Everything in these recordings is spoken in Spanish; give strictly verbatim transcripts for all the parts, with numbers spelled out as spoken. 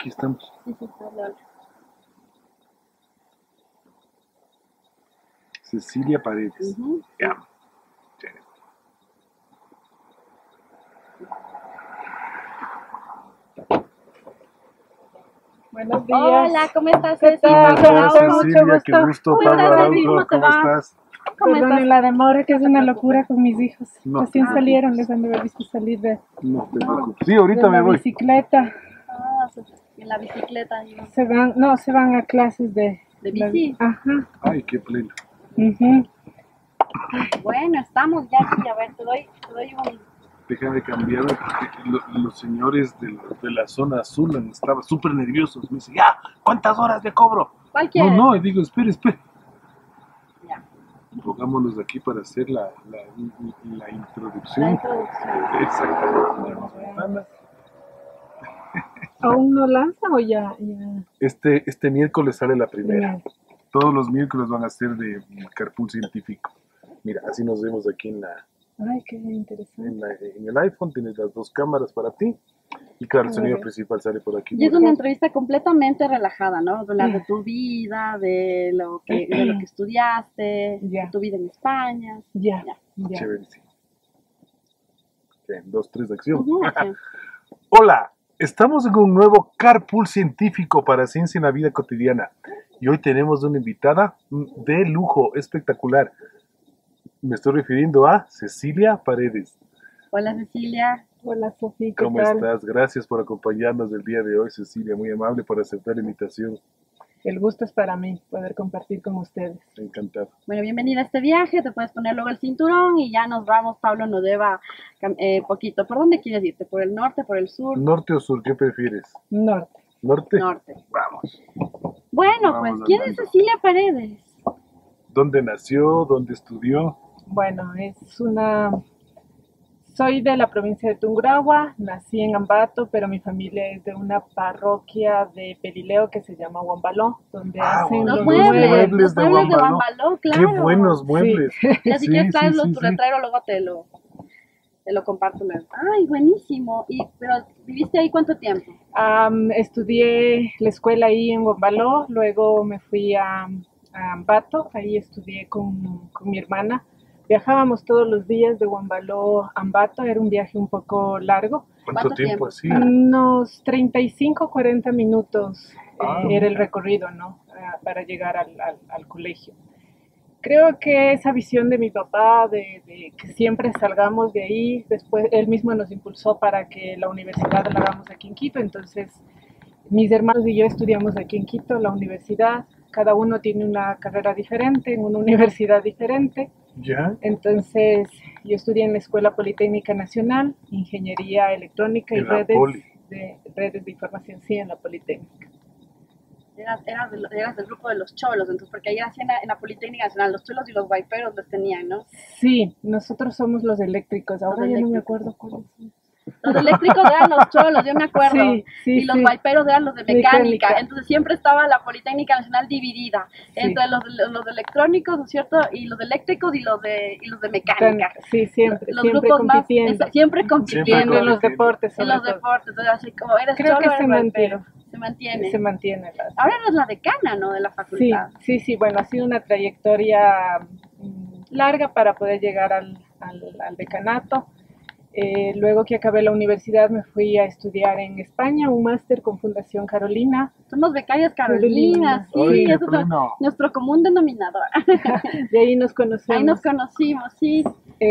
Aquí estamos. Sí, sí, hola, hola. Cecilia Paredes. Ujú, sí. Ya. Chévere. Buenos días. Hola, ¿cómo estás, ¿Qué Ceci? tal? ¿Cómo estás, Con mucho Cecilia? gusto. Qué gusto. ¿Cómo Pablo estás, Ceci? Araujo, ¿Cómo te ¿cómo va? estás? ¿Cómo Perdonen estás? la demora, que es una locura con mis hijos. No Recién te salieron, preocupes. les han de haber visto salir de, No te preocupes. Sí, de ahorita me la voy. bicicleta. Ah, sí, en la bicicleta. Yo. Se van, no, se van a clases de... ¿De bici? Ajá. Ay, qué pleno. Ujú. Bueno, estamos ya aquí. A ver, te doy, te doy un... Déjame cambiarme porque lo- los señores de, la- de la zona azul han- estaban súper nerviosos. Me dicen, ya, ¿cuántas horas de cobro? ¿Cuál No, quieres? no, y digo, espere, espere. Ya, Pongámonos aquí para hacer la, la, la la introducción. introducción. Exactamente. Tenemos ventanas. ¿Aún no lanzan o ya? ya? Este, este miércoles sale la primera. Bien. Todos los miércoles van a ser de Carpool Científico. Mira, así nos vemos aquí en, la, Ay, qué en, interesante. la- en el iPhone. Tienes las dos cámaras para ti. Y claro, el A sonido ver. principal sale por aquí. Y es por una aquí. entrevista completamente relajada, ¿no? Hablar de tu vida, de lo que, de lo que estudiaste, Ya. de tu vida en España. Ya, Ya. ya. Chévere, sí. Bien, dos, tres, acción. Ujú, acción. Hola, estamos en un nuevo Carpool Científico para Ciencia en la Vida Cotidiana. Y hoy tenemos una invitada de lujo, espectacular. Me estoy refiriendo a Cecilia Paredes. Hola, Cecilia. Hola, Sofía, ¿qué ¿Cómo tal? estás? Gracias por acompañarnos el día de hoy, Cecilia. Muy amable por aceptar la invitación. El gusto es para mí poder compartir con ustedes. Encantado. Bueno, bienvenida a este viaje. Te puedes poner luego el cinturón y ya nos vamos. Pablo nos lleva cam- eh, poquito. ¿Por dónde quieres irte? ¿Por el norte, por el sur? ¿Norte o sur? ¿Qué prefieres? Norte. ¿Norte? Norte. Vamos. Bueno, Vamos pues, ¿quién es andando. Cecilia Paredes? ¿Dónde nació? ¿Dónde estudió? Bueno, es una... Soy de la provincia de Tungurahua, nací en Ambato, pero mi familia es de una parroquia de Pelileo que se llama Huambaló, donde Ah, hacen Los los muebles, muebles los de muebles de Huambaló. Huambaló, ¡Qué claro. buenos muebles! Y así Sí, que sí, traes sí, tu sí. letrero, luego te lo, te lo comparto luego. Ay, buenísimo. Y, pero, ¿viviste ahí cuánto tiempo? Am, estudié la escuela ahí en Huambaló, luego me fui a, a Ambato, ahí estudié con, con mi hermana. Viajábamos todos los días de Huambaló a Ambato, era un viaje un poco largo. ¿Cuánto ¿Cuánto tiempo tiempo? así? Unos treinta y cinco, cuarenta minutos eh, Ah, era el mira. recorrido, ¿no? Ah, para llegar al, al- al colegio. Creo que esa visión de mi papá, de, de que siempre salgamos de ahí, después él mismo nos impulsó para que la universidad la hagamos aquí en Quito, entonces mis hermanos y yo estudiamos aquí en Quito, la universidad, cada uno tiene una carrera diferente, en una universidad diferente. ¿Ya? Entonces, yo estudié en la Escuela Politécnica Nacional, Ingeniería Electrónica y En la redes Poli. de, redes de información, sí, en la Politécnica. Eras, eras, de lo- eras del grupo de los cholos, entonces, porque ahí hacían en la, en la Politécnica Nacional, los cholos y los guayperos les tenían, ¿no? Sí, nosotros somos los eléctricos, ahora Los ya no me eléctricos. acuerdo cuáles son. Los eléctricos eran los cholos, yo me acuerdo. Sí, sí, y los sí. guayperos eran los de mecánica. Mecánica. Entonces siempre estaba la Politécnica Nacional dividida Sí. entre los, los electrónicos, ¿no es cierto? Y los eléctricos y los de, y los de mecánica. Sí, siempre, Los siempre grupos más, compitiendo. esa- siempre compitiendo Compitiendo en los compitiendo. deportes, en sobre los todo. deportes. Entonces, así como eres Creo cholo, que eres se guaypero. mantiene. Se mantiene. Se mantiene. La... Ahora eres la decana, ¿no? De la Sí, facultad. sí, sí, bueno, ha sido una trayectoria mm, larga para poder llegar al, al, al decanato. Eh, luego que acabé la universidad me fui a estudiar en España, un máster con Fundación Carolina. Somos becarias Carolinas, sí, Ay, qué eso es pleno. nuestro común denominador. De ahí nos conocemos. Ahí nos conocimos, sí.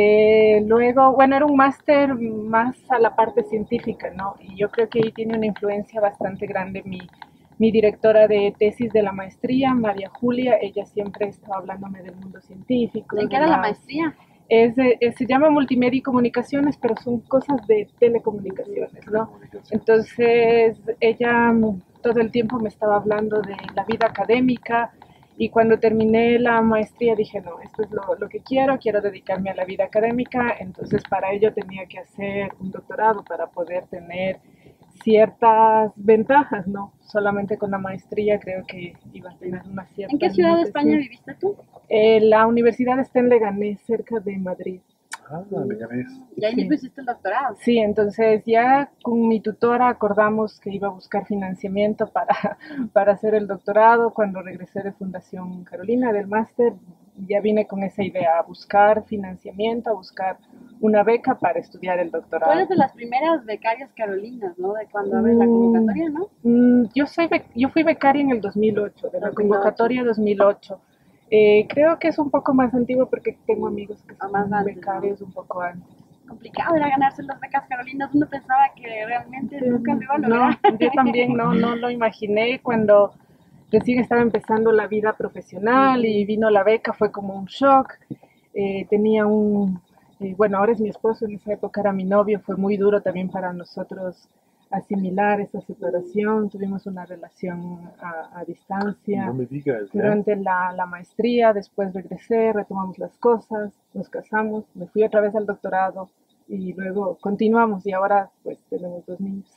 Eh, luego, bueno, era un máster más a la parte científica, ¿no? Y yo creo que ahí tiene una influencia bastante grande mi, mi directora de tesis de la maestría, María Julia. Ella siempre estaba hablándome del mundo científico. ¿En de qué era la las- maestría? Es, de- es- se llama multimedia y comunicaciones, pero son cosas de telecomunicaciones, ¿no? Comunicación. Entonces, ella mm, todo el tiempo me estaba hablando de la vida académica y cuando terminé la maestría dije, no, esto es lo, lo que quiero, quiero dedicarme a la vida académica, entonces para ello tenía que hacer un doctorado para poder tener ciertas ventajas, ¿no? Solamente con la maestría creo que iba a tener una cierta ¿En qué ciudad de España limitación. viviste tú? Eh, la universidad está en Leganés, cerca de Madrid. Ah, Leganés. Y ahí Sí. mismo hiciste el doctorado. Sí, entonces ya con mi tutora acordamos que iba a buscar financiamiento para, para hacer el doctorado. Cuando regresé de Fundación Carolina del máster, ya vine con esa idea, a buscar financiamiento, a buscar una beca para estudiar el Tú doctorado. eres de las primeras becarias carolinas, ¿no? De cuando abres la Mm, convocatoria, ¿no? Mm, Yo soy bec- yo fui becaria en el dos mil ocho, de la dos mil ocho. convocatoria dos mil ocho. Eh, creo que es un poco más antiguo porque tengo amigos que Ah, son más antes, becarios un poco antes. Complicado era ganarse las becas carolinas. Uno pensaba que realmente nunca lo iba a No, lograr. yo también no, no lo imaginé cuando recién estaba empezando la vida profesional y vino la beca, fue como un shock. Eh, tenía un, eh, bueno, ahora es mi esposo, en esa época era mi novio, fue muy duro también para nosotros asimilar esa separación. Tuvimos una relación a, a distancia No me digas, ¿ya? durante la, la maestría, después regresé, retomamos las cosas, nos casamos, me fui otra vez al doctorado y luego continuamos y ahora pues tenemos dos niños.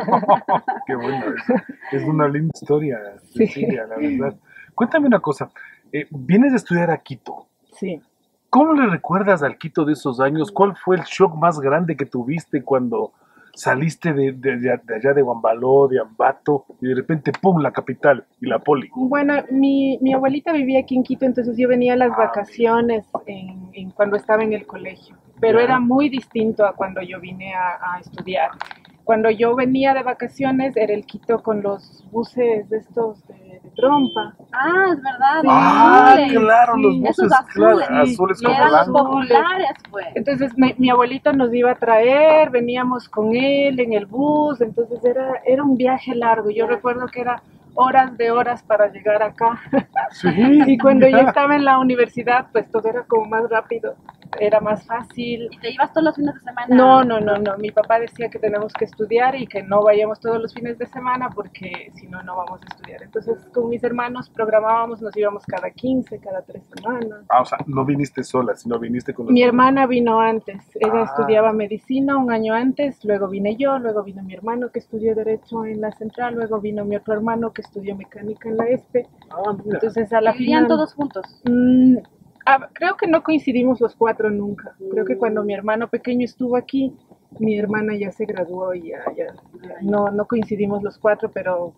Qué bueno, es, es una linda historia, Sí. Cecilia, la verdad. Cuéntame una cosa, eh, vienes de estudiar a Quito. Sí. ¿Cómo le recuerdas al Quito de esos años? ¿Cuál fue el shock más grande que tuviste cuando saliste de, de, de allá de Guambaló, de Ambato, y de repente, ¡pum!, la capital y la poli? Bueno, mi, mi abuelita vivía aquí en Quito, entonces yo venía a las Ah, vacaciones en, en cuando estaba en el colegio, pero Ya. era muy distinto a cuando yo vine a, a estudiar. Cuando yo venía de vacaciones era el Quito con los buses de estos de, de trompa. Ah, es verdad. Sí. Ah, azules. claro, sí. los Esos buses, azules, claro, sí. azules Que con eran los blanco. populares, pues. Entonces mi, mi abuelita nos iba a traer, veníamos con él en el bus, entonces era, era un viaje largo. Yo Ya. recuerdo que era horas de horas para llegar acá. Sí, Y cuando yo ya. estaba en la universidad, pues todo era como más rápido, era más fácil. ¿Y te ibas todos los fines de semana? No, no, no, no. Mi papá decía que tenemos que estudiar y que no vayamos todos los fines de semana porque si no, no vamos a estudiar. Entonces, con mis hermanos programábamos, nos íbamos cada quince, cada tres semanas. Ah, o sea, no viniste sola, sino viniste con los Mi dos. hermana vino antes, ella Ah. estudiaba medicina un año antes, luego vine yo, luego vino mi hermano que estudió Derecho en la Central, luego vino mi otro hermano que estudió Mecánica en la ESPE. Ah, mira. Entonces, a la Vivían final... todos juntos. Mm, ah, creo que no coincidimos los cuatro nunca. Creo que cuando mi hermano pequeño estuvo aquí, mi hermana ya se graduó y ya, ya, ya no, no coincidimos los cuatro, pero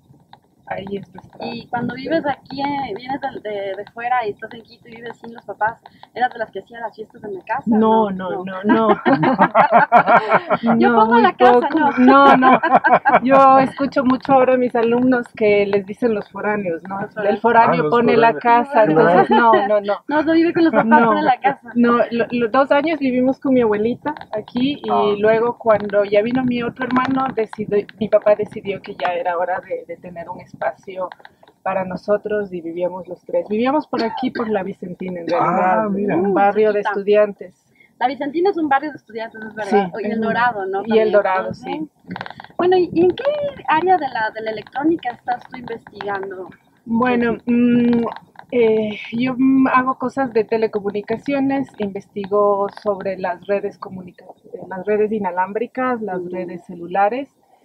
ahí es nuestra. Y cuando vives aquí, eh, vienes de, de, de fuera y estás en Quito y vives sin los papás, ¿eras de las que hacían las fiestas en la casa? No, no, no, no. Yo No, pongo muy la casa, poco. no. No, no. Yo escucho mucho ahora a mis alumnos que les dicen los foráneos, ¿no? Los foráneos. El foráneo Ah, los pone la foráneos. casa, Claro. entonces no, no, no. No, no vive con los papás No, fuera de la casa. no, lo- los dos años vivimos con mi abuelita aquí y Ah. luego cuando ya vino mi otro hermano, decidió, mi papá decidió que ya era hora de, de tener un espacio para nosotros y vivíamos los tres. Vivíamos por aquí, por la Vicentina, en realidad, Ah, mira. un barrio de Chiquita. estudiantes. La Vicentina es un barrio de estudiantes, es verdad. Sí, y es el un- Dorado, ¿no? y También. el Dorado, Ujú. sí. Bueno, ¿y y en qué área de la, de la electrónica estás tú investigando? Bueno, mm, eh, yo mm, hago cosas de telecomunicaciones, investigo sobre las redes comunica eh, las redes inalámbricas, las redes celulares.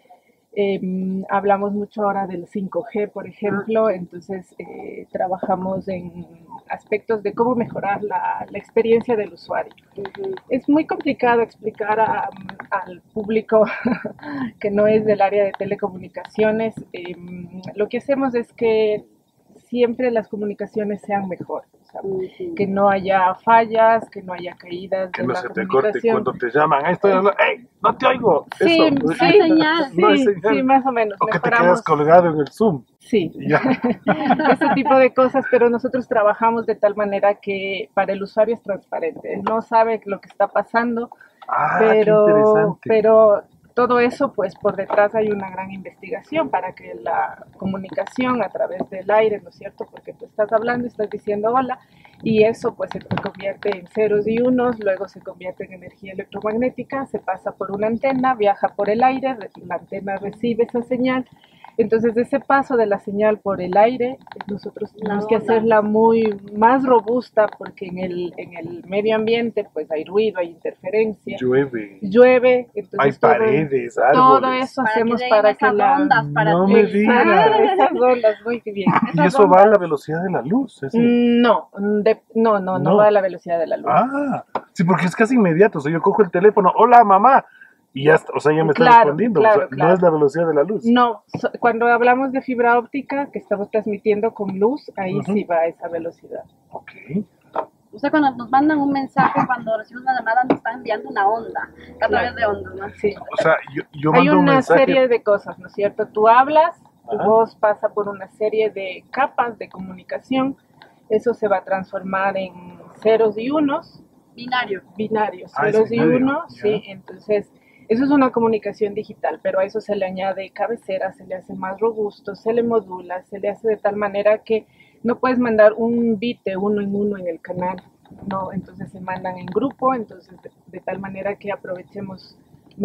Eh, mm, hablamos mucho ahora del cinco G, por ejemplo, entonces eh, trabajamos en aspectos de cómo mejorar la, la experiencia del usuario. Ujú. Es muy complicado explicar a- al público que no es del área de telecomunicaciones. Eh, lo que hacemos es que siempre las comunicaciones sean mejor, o sea, Ujú. que no haya fallas, que no haya caídas Que de no la se te corte comunicación. cuando te llaman. Ahí estoy hablando. ¡Ey! ¡No te oigo! Sí, Eso. sí, No hay señal. sí, No hay señal. sí, más o menos. O que te Mejoramos, quedas colgado en el Zoom. sí, Y ya. ese tipo de cosas, pero nosotros trabajamos de tal manera que para el usuario es transparente. Él no sabe lo que está pasando, Ah, qué pero, interesante. pero todo eso, pues por detrás hay una gran investigación para que la comunicación a través del aire, ¿no es cierto? Porque tú estás hablando, estás diciendo hola, y eso pues se convierte en ceros y unos, luego se convierte en energía electromagnética, se pasa por una antena, viaja por el aire, la antena recibe esa señal. Entonces, ese paso de la señal por el aire, nosotros tenemos La que onda. hacerla muy más robusta porque en el, en el medio ambiente pues hay ruido, hay interferencia, Llueve. llueve, Hay entonces todo, paredes, todo árboles. eso Para hacemos que para lleguen que esas la... ondas para No ti. me Exacto, digas. esas ondas, muy bien. Y eso va a la velocidad de la luz. ese. Mm, No, G, no, no, no, No. va a la velocidad de la luz. Ah, sí, porque es casi inmediato. O sea, yo cojo el teléfono, hola mamá, y ya está, o sea, ya me está Claro, respondiendo. claro, O sea, claro. no es la velocidad de la luz. No, so- cuando hablamos de fibra óptica, que estamos transmitiendo con luz, ahí Ujú. sí va a esa velocidad. Ok. O sea, cuando nos mandan un mensaje, cuando recibimos una llamada, nos están enviando una onda, a través de ondas, ¿no? Sí. O sea, yo, yo Hay mando un una mensaje. serie de cosas, ¿no es cierto? Tú hablas, tu Ajá. voz pasa por una serie de capas de comunicación, eso se va a transformar en ceros y unos, Binario. binarios, Ah, es ceros y binario, unos, ya. sí, entonces eso es una comunicación digital, pero a eso se le añade cabecera, se le hace más robusto, se le modula, se le hace de tal manera que no puedes mandar un bit de uno en uno en el canal, no, entonces se mandan en grupo, entonces de, de tal manera que aprovechemos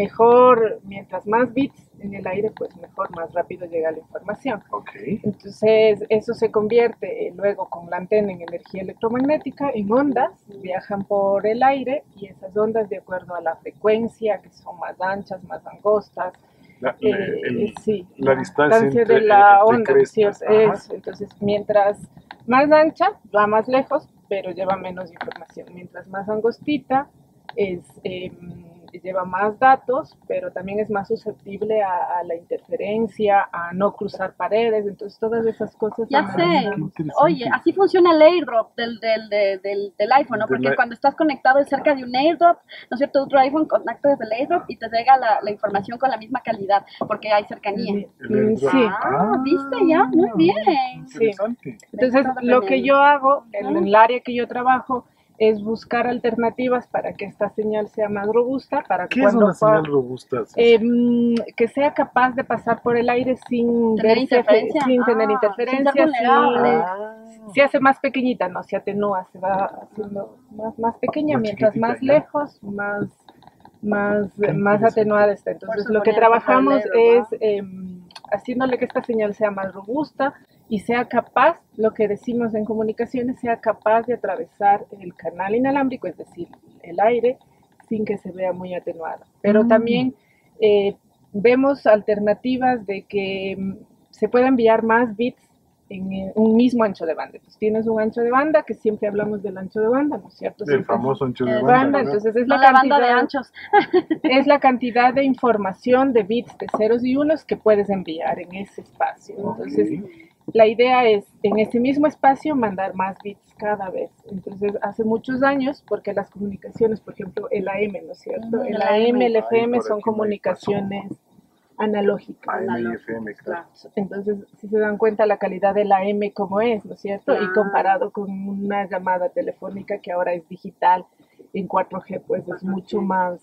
mejor, mientras más bits en el aire, pues mejor, más rápido llega la información. Ok. Entonces, eso se convierte eh, luego con la antena en energía electromagnética, en ondas, viajan por el aire y esas ondas, de acuerdo a la frecuencia, que son más anchas, más angostas, La, eh, el- sí, la distancia entre- de la entre onda, crestas, sí, ajá. es- entonces mientras más ancha, va más lejos, pero lleva menos información, mientras más angostita, es, eh, lleva más datos, pero también es más susceptible a, a la interferencia, a no cruzar paredes, entonces todas esas cosas. Ya son sé. analizamos. interesante. Oye, así funciona el airdrop del, del, del, del, del iPhone, ¿no? Del Porque i- cuando estás conectado cerca de un airdrop, ¿no es cierto? Otro iPhone conectas el airdrop y te llega la, la información con la misma calidad, porque hay cercanía. El airdrop. Sí. Ah, viste ya, muy bien. Interesante. Entonces, Está lo que aprendiendo. yo hago en el área que yo trabajo es buscar alternativas para que esta señal sea más robusta, para que ¿Qué es cuando una pueda- señal robusta? eh, mm, que sea capaz de pasar por el aire sin ¿Tener verse- interferencia? sin tener Ah, interferencia, sin ser vulnerable. Ah. se hace más pequeñita, no se atenúa, se va haciendo más, más pequeña, Más mientras chiquitita, más ya. lejos, más, más, Qué más interesante. atenuada está. Entonces Por lo que suponer, trabajamos por favor, es em, haciéndole que esta señal sea más robusta y sea capaz, lo que decimos en comunicaciones, sea capaz de atravesar el canal inalámbrico, es decir, el aire, sin que se vea muy atenuada. Pero Mm. también eh, vemos alternativas de que mm, se pueda enviar más bits en eh, un mismo ancho de banda. Entonces tienes un ancho de banda, que siempre hablamos del ancho de banda, ¿no es cierto? El Siempre famoso ancho de Eh, banda. banda, ¿verdad? entonces es No la la banda de cantidad, anchos. es la cantidad de información de bits de ceros y unos que puedes enviar en ese espacio. Entonces, Ok. la idea es en ese mismo espacio mandar más bits cada vez. Entonces, hace muchos años, porque las comunicaciones, por ejemplo, el A M, ¿no es cierto? Ujú, El el A M, el Ay, F M por son aquí no hay comunicaciones analógicas. A M y F M, claro. Entonces, si se dan cuenta la calidad de la A M como es, ¿no es cierto? Y Ah. comparado con una llamada telefónica que ahora es digital en cuatro G, pues es mucho más,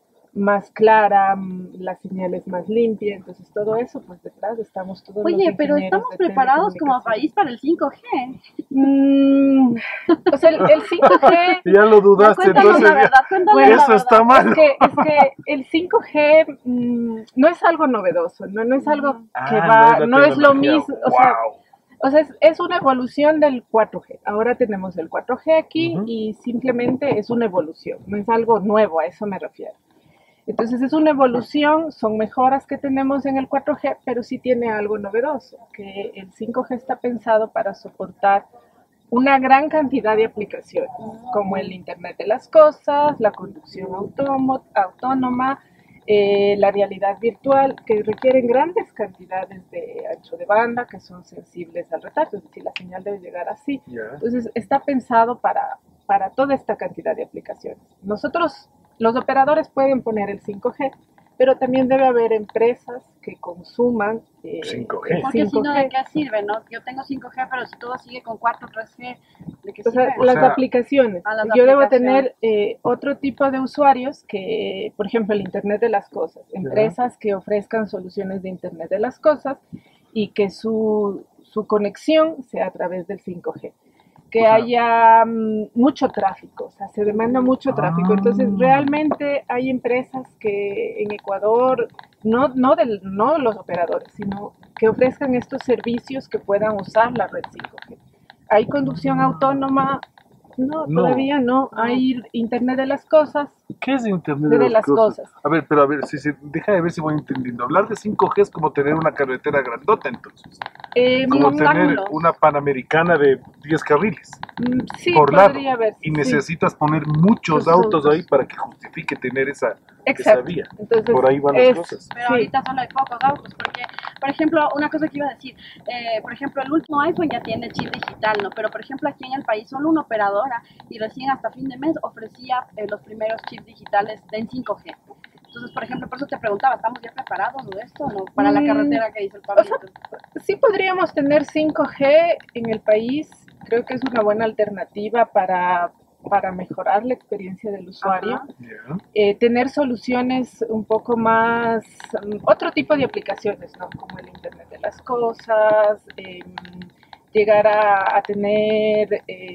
más clara, mm, la señal es más limpia, entonces todo eso, pues detrás estamos todos los Oye, pero ingenieros estamos de preparados como telecomunicaciones. país para el cinco G. Mm, o sea, el, el cinco G... Ya lo dudaste, Cuéntanos entonces. la verdad, cuéntanos Bueno, la Eso verdad. está mal. Es que, es que el cinco G mm, no es algo novedoso, no, no es algo que Ah, va, la no es lo tecnología. mismo, o sea, Wow. o sea, es, es una evolución del cuatro G. Ahora tenemos el cuatro G aquí Ujú. y simplemente es una evolución, no es algo nuevo, a eso me refiero. Entonces es una evolución, son mejoras que tenemos en el cuatro G, pero sí tiene algo novedoso, que el cinco G está pensado para soportar una gran cantidad de aplicaciones, como el Internet de las Cosas, la conducción autómo- autónoma, eh, la realidad virtual, que requieren grandes cantidades de ancho de banda, que son sensibles al retardo, es decir, la señal debe llegar así. Ya. Entonces está pensado para, para toda esta cantidad de aplicaciones. Nosotros, los operadores pueden poner el cinco G, pero también debe haber empresas que consuman eh, cinco G. el Porque si no, ¿de cinco G. qué sirve, no? Yo tengo cinco G, pero si todo sigue con cuatro, tres G, ¿de qué O sea, sirve? O las sea, aplicaciones. a las Yo debo aplicaciones. tener eh, otro tipo de usuarios que, por ejemplo, el Internet de las Cosas. Empresas que ofrezcan soluciones de Internet de las Cosas y que su, su conexión sea a través del cinco G. Que Ajá. haya mm, mucho tráfico, o sea, se demanda mucho tráfico. Entonces, Ah. realmente hay empresas que en Ecuador, no, no, del, no los operadores, sino que ofrezcan estos servicios que puedan usar la red cinco G. Hay conducción autónoma, no, No. todavía no. Hay Internet de las cosas. ¿Qué es Internet De de, las cosas. A ver, pero a ver, si, si, deja de ver si voy entendiendo. Hablar de cinco G es como tener una carretera grandota, entonces. Eh, Como Con tener ángulos. una panamericana de diez carriles mm, sí, por lado. podría haber. Y sí. necesitas poner muchos Muchos autos autos. ahí para que justifique tener esa, esa Exacto. vía. Entonces, Por ahí van las es- cosas. Pero sí. ahorita solo hay pocos autos, porque, por ejemplo, una cosa que iba a decir, eh, por ejemplo, el último iPhone ya tiene chip digital, ¿no? Pero, por ejemplo, aquí en el país solo una operadora y recién hasta fin de mes ofrecía eh, los primeros chips digitales en cinco G. Entonces, por ejemplo, por eso te preguntaba, ¿estamos ya preparados de esto o no? Para la Mm, carretera que dice el o Pablo. sea, Sí podríamos tener cinco G en el país. Creo que es una buena alternativa para, para mejorar la experiencia del usuario. Ajá. Ya. Eh, tener soluciones un poco más, mm, otro tipo de aplicaciones, ¿no? Como el Internet de las Cosas, em, llegar a, a tener, em,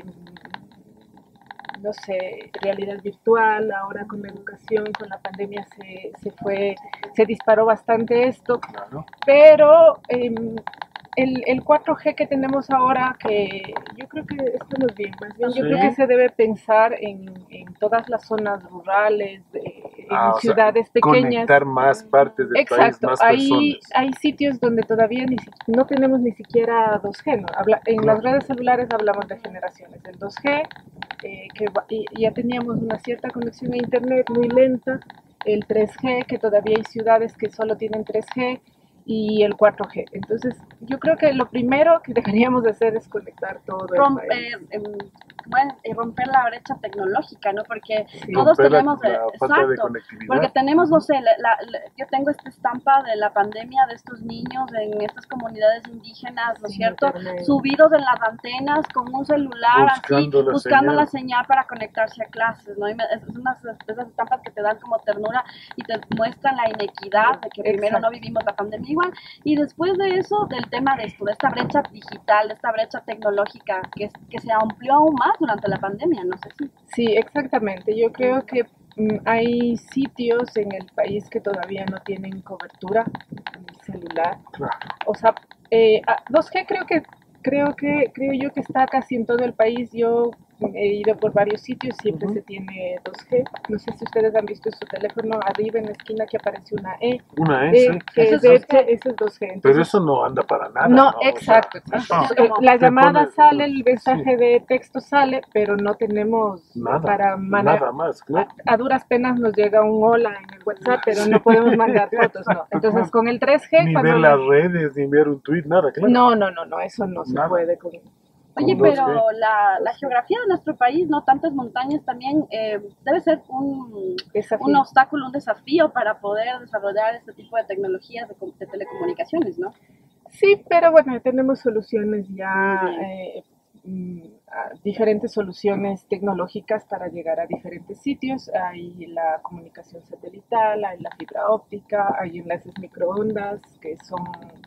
no sé, realidad virtual. Ahora con la educación, con la pandemia se, se fue, se disparó bastante esto, Claro. pero em, el, el cuatro G que tenemos ahora, que yo creo que estamos bien, más bien yo Sí. creo que se debe pensar en, en todas las zonas rurales, de, en Ah, o sea, ciudades pequeñas. Conectar más partes del país, Exacto, más hay, personas. hay sitios donde todavía ni si- no tenemos ni siquiera dos G, ¿no? Habla, en Claro. las redes celulares hablamos de generaciones, el dos G, eh, que va- y- ya teníamos una cierta conexión a internet muy lenta, el tres G, que todavía hay ciudades que solo tienen tres G, y el cuatro G. Entonces, yo creo que lo primero que deberíamos de hacer es conectar todo el Rom- país. eh, em, bueno, eh, romper la brecha tecnológica, ¿no? Porque Sí. todos Romper la- tenemos, eh, la falta de exacto, conectividad. porque tenemos, no sé, la- la- la- yo tengo esta estampa de la pandemia de estos niños en estas comunidades indígenas, ¿no es Sin cierto? internet. Subidos en las antenas con un celular Buscando así, la buscando señal. la señal para conectarse a clases, ¿no? Y me- es es unas de esas estampas que te dan como ternura y te muestran la inequidad de que primero Exacto. no vivimos la pandemia igual y después de eso, del tema de esto, de esta brecha digital, de esta brecha tecnológica que, que se amplió aún más durante la pandemia, no sé si. Sí, exactamente. Yo creo que mm, hay sitios en el país que todavía no tienen cobertura celular. Claro. O sea, eh, a- dos G creo que creo que creo yo que está casi en todo el país. Yo he ido por varios sitios, siempre Ujú. se tiene dos G. No sé si ustedes han visto en su teléfono arriba en la esquina que aparece una E. Una Eh, S. que Eso es es de dos G. hecho, eso es dos G. Pero Entonces, eso no anda para nada. no, O sea, exacto. exacto. no. Es Eh, como- La Te llamada pones- sale, el mensaje sí. de texto sale, pero no tenemos Nada, para manejar. nada más, claro. A, a duras penas nos llega un hola en el WhatsApp, pero no podemos mandar fotos, ¿no? Entonces con el tres G, Ni cuando ver nos- las redes, ni ver un tweet, nada, claro. no, no, no, no, eso no se Nada. puede. Con... Oye, Con dos pero G. la, la geografía de nuestro país, no tantas montañas, también eh, debe ser un, Desafío. un obstáculo, un desafío para poder desarrollar este tipo de tecnologías de, com- de telecomunicaciones, ¿no? Sí, pero bueno, tenemos soluciones ya, Muy bien. eh, mm, a- diferentes soluciones tecnológicas para llegar a diferentes sitios. Hay la comunicación satelital, hay la fibra óptica, hay enlaces microondas que son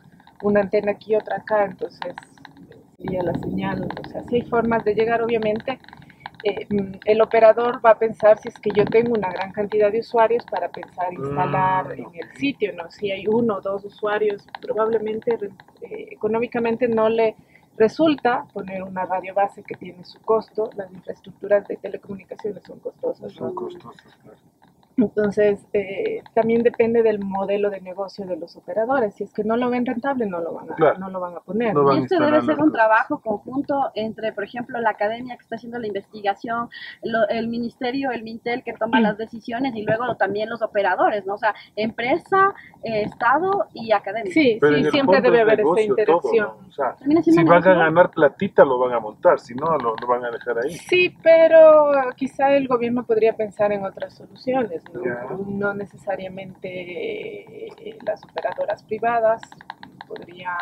una antena aquí, otra acá, entonces sería la señal. O sea, sí hay formas de llegar, obviamente. Eh, mm, el operador va a pensar si es que yo tengo una gran cantidad de usuarios para pensar instalar Mm, en ok. el sitio, ¿no? Si hay uno o dos usuarios, probablemente eh, económicamente no le resulta poner una radio base que tiene su costo. Las infraestructuras de telecomunicaciones son costosas, Son ¿no? costosas, claro. Entonces, eh, también depende del modelo de negocio de los operadores. Si es que no lo ven rentable, no lo van a, Claro. no lo van a poner. No ¿no? van Y a este instalar debe ser las un cosas. trabajo conjunto entre, por ejemplo, la academia que está haciendo la investigación, lo- el ministerio, el Mintel que toma las decisiones y luego también los operadores, ¿no? O sea, empresa, eh, Estado y academia. Sí, Pero sí, en el siempre fondo debe es haber esa negocio interacción. todo, ¿no? O sea, Termina siendo si van a negocio. ganar platita, lo van a montar. Si no, lo, lo van a dejar ahí. Sí, pero quizá el gobierno podría pensar en otras soluciones, ¿no? Ya. No necesariamente eh, las operadoras privadas, podría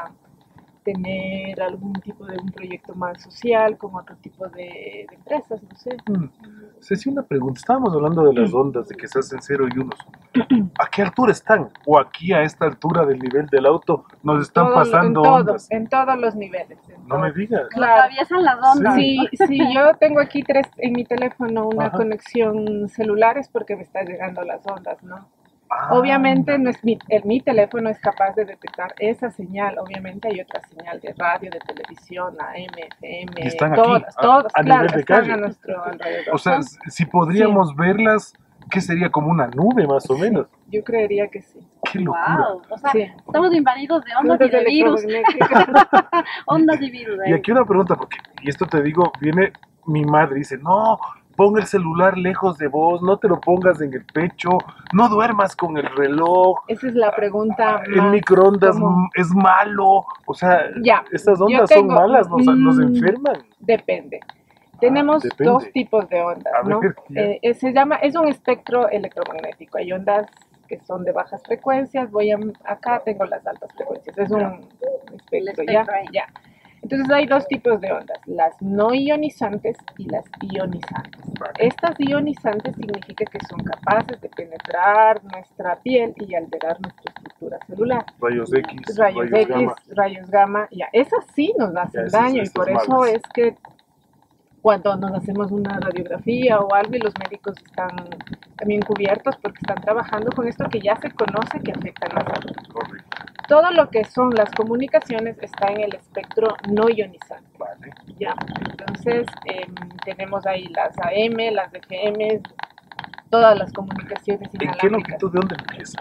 tener algún tipo de un proyecto más social con otro tipo de, de empresas, no sé. Hmm. Ceci, una pregunta. Estábamos hablando de las ondas, de que se hacen cero y unos. ¿A qué altura están? ¿O aquí a esta altura del nivel del auto nos están Todo- pasando en todo, ondas? en todos los niveles. en No todo. me digas. Nos Claro. atraviesan las ondas. Sí, sí, yo tengo aquí tres en mi teléfono una Ajá. conexión celular es porque me está llegando las ondas, ¿no? Ah, Obviamente no es mi, el, mi teléfono es capaz de detectar esa señal. Obviamente hay otra señal de radio, de televisión, A M, F M, y están aquí, todas, a- todas, a claro, nivel de están calle. a nuestro alrededor. O sea, s- si podríamos verlas, ¿qué sería? Como una nube más o Sí, menos. yo creería que sí. ¡Qué locura! Wow, o sea, Sí. estamos invadidos de ondas y Ondas de virus. electromagnéticas. Ondas y virus. Y eh. aquí una pregunta, porque, y esto te digo, viene mi madre y dice, no, ponga el celular lejos de vos, no te lo pongas en el pecho, no duermas con el reloj, Esa es la pregunta el más microondas común. m- es malo, o sea, Ya, estas yo ondas tengo- son malas, nos, nos mm, enferman. Depende. Tenemos depende. dos tipos de ondas, A ¿no? ver, ya. Eh, eh, se llama, es un espectro electromagnético. Hay ondas que son de bajas frecuencias. Voy a, acá tengo las altas frecuencias. Es un espectro, El ¿ya? espectro ahí. Ya. Entonces hay dos tipos de ondas, las no ionizantes y las ionizantes. Vale. Estas ionizantes significa que son capaces de penetrar nuestra piel y alterar nuestra estructura celular. Rayos X, Rayos, rayos, X, gamma. rayos gamma, ya, esas sí nos hacen Ya, esas- daño y esas por eso malas. es que cuando nos hacemos una radiografía o algo y los médicos están también cubiertos porque están trabajando con esto que ya se conoce que afecta la salud. Correcto, Todo lo que son las comunicaciones está en el espectro no ionizante. vale. ¿Ya? Entonces em, tenemos ahí las A M, las F M, todas las comunicaciones ¿En qué inalámbricas. longitud de dónde empieza?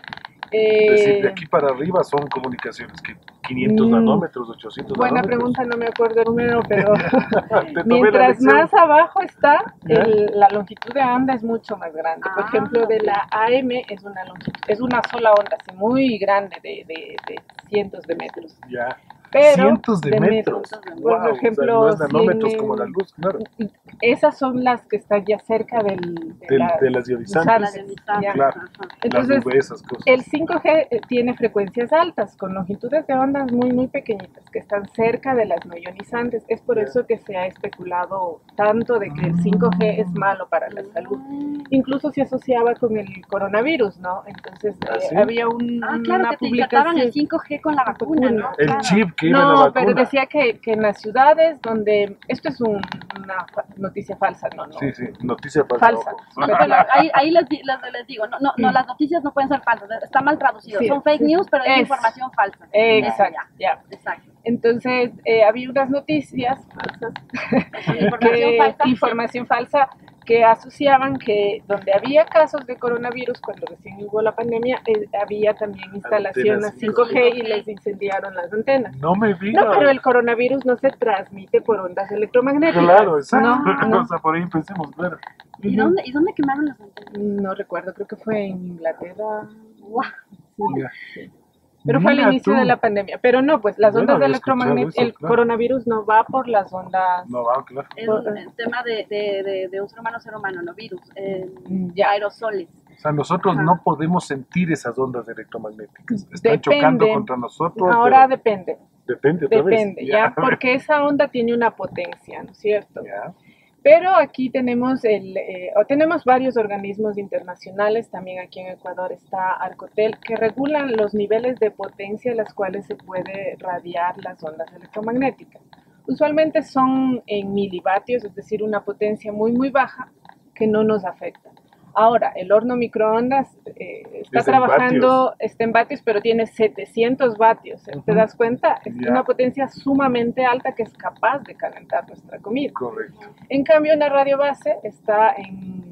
Eh, Es decir, de aquí para arriba son comunicaciones que quinientos Mm, nanómetros, ochocientos Buena nanómetros. pregunta, no me acuerdo el número, pero Te tomé la mientras lección. más abajo está, ¿Ya? el- la longitud de onda es mucho más grande. Por Ah, ejemplo, de ok. la A M es una longitud, es una sola onda, así muy grande, de, de, de cientos de metros. Ya. Pero Cientos de, metros. metros. Por Wow, o sea, ejemplo, no es nanómetros cien, como la luz, claro. Esas son las que están ya cerca del, de, Del- las, de las ionizantes. La ionizantes, de distancia, ya. Claro. ajá. Entonces, las nubes, esas cosas. el cinco G eh, tiene frecuencias altas, con longitudes de ondas muy, muy pequeñitas, que están cerca de las no ionizantes. Es por Ya. eso que se ha especulado tanto de que el cinco G es malo para la salud. Incluso se asociaba con el coronavirus, ¿no? Entonces ¿Ah, eh, sí? había un, Ah, claro, una que te insertaban publicación. el cinco G con la vacuna, ¿no? El Claro. chip que iba en la No, vacuna. pero decía que, que en las ciudades donde... Esto es un- una fa- noticia falsa, ¿no? no. Sí, sí, noticia falsa. Falsa. ojo. Bueno, ahí, ahí les, di- les, les digo, no, no, no, las noticias no pueden ser falsas, está mal traducido, Sí, son fake sí, news, pero es es. información falsa. Exacto, Ya, ya. exacto. Entonces, eh, había unas noticias falsas Información que- falsa. información falsa que asociaban que donde había casos de coronavirus, cuando recién hubo la pandemia, eh, había también instalaciones Antenas cinco G y cinco G. les incendiaaron las antenas. No me digas. No, pero el coronavirus no se transmite por ondas electromagnéticas. Claro, exacto. No, no. O sea, por ahí pensemos, claro. ¿Y, Ujú. dónde, ¿Y dónde quemaron las antenas? No recuerdo, creo que fue en Inglaterra. Guau. Sí. Mira. Pero fue al Mira inicio tú. de la pandemia. Pero no, pues las Yo no ondas había escuchado electromagnéticas, eso, el claro. coronavirus no va por las ondas. No, va, claro. Es un el tema de, de, de, de un ser humano a ser humano, no virus, eh, Mm, ya. aerosoles. O sea, nosotros Ajá. no podemos sentir esas ondas electromagnéticas. Están Depende. chocando contra nosotros. Ahora pero depende, depende otra vez. depende, ya, porque esa onda tiene una potencia, ¿no es cierto? Ya. Pero aquí tenemos el, eh, o tenemos varios organismos internacionales, también aquí en Ecuador está Arcotel, que regulan los niveles de potencia a las cuales se puede radiar las ondas electromagnéticas. Usualmente son en milivatios, es decir, una potencia muy muy baja que no nos afecta. Ahora, el horno microondas eh, está Es en trabajando, está en vatios, pero tiene setecientos vatios. ¿Te Ujú. das cuenta? Es Ya. una potencia sumamente alta que es capaz de calentar nuestra comida. Correcto. En cambio, una radio base está en,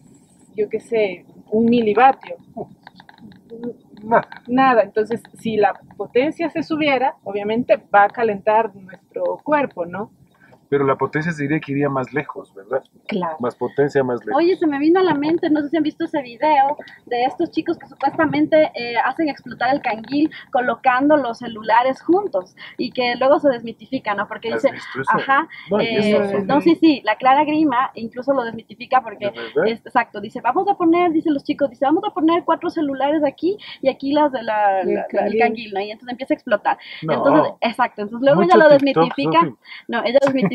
yo qué sé, un milivatio. Nada. Nada, entonces si la potencia se subiera, obviamente va a calentar nuestro cuerpo, ¿no? Pero la potencia se diría que iría más lejos, ¿verdad? Claro. Más potencia, más lejos. Oye, se me vino a la mente, no sé si han visto ese video de estos chicos que supuestamente eh, hacen explotar el canguil colocando los celulares juntos y que luego se desmitifican, ¿no? Porque ¿Has dice, visto eso? ajá, No, y eh, eso son- no, sí, sí, la Clara Grima incluso lo desmitifica porque, ¿De verdad? es, exacto, dice, vamos a poner, dicen los chicos, dice, vamos a poner cuatro celulares aquí y aquí las de la, El la- la- el canguil. canguil, ¿no? Y entonces empieza a explotar. No. Entonces, exacto, entonces luego Mucho ella lo TikTok, desmitifica, Sofi. no, ella desmitifica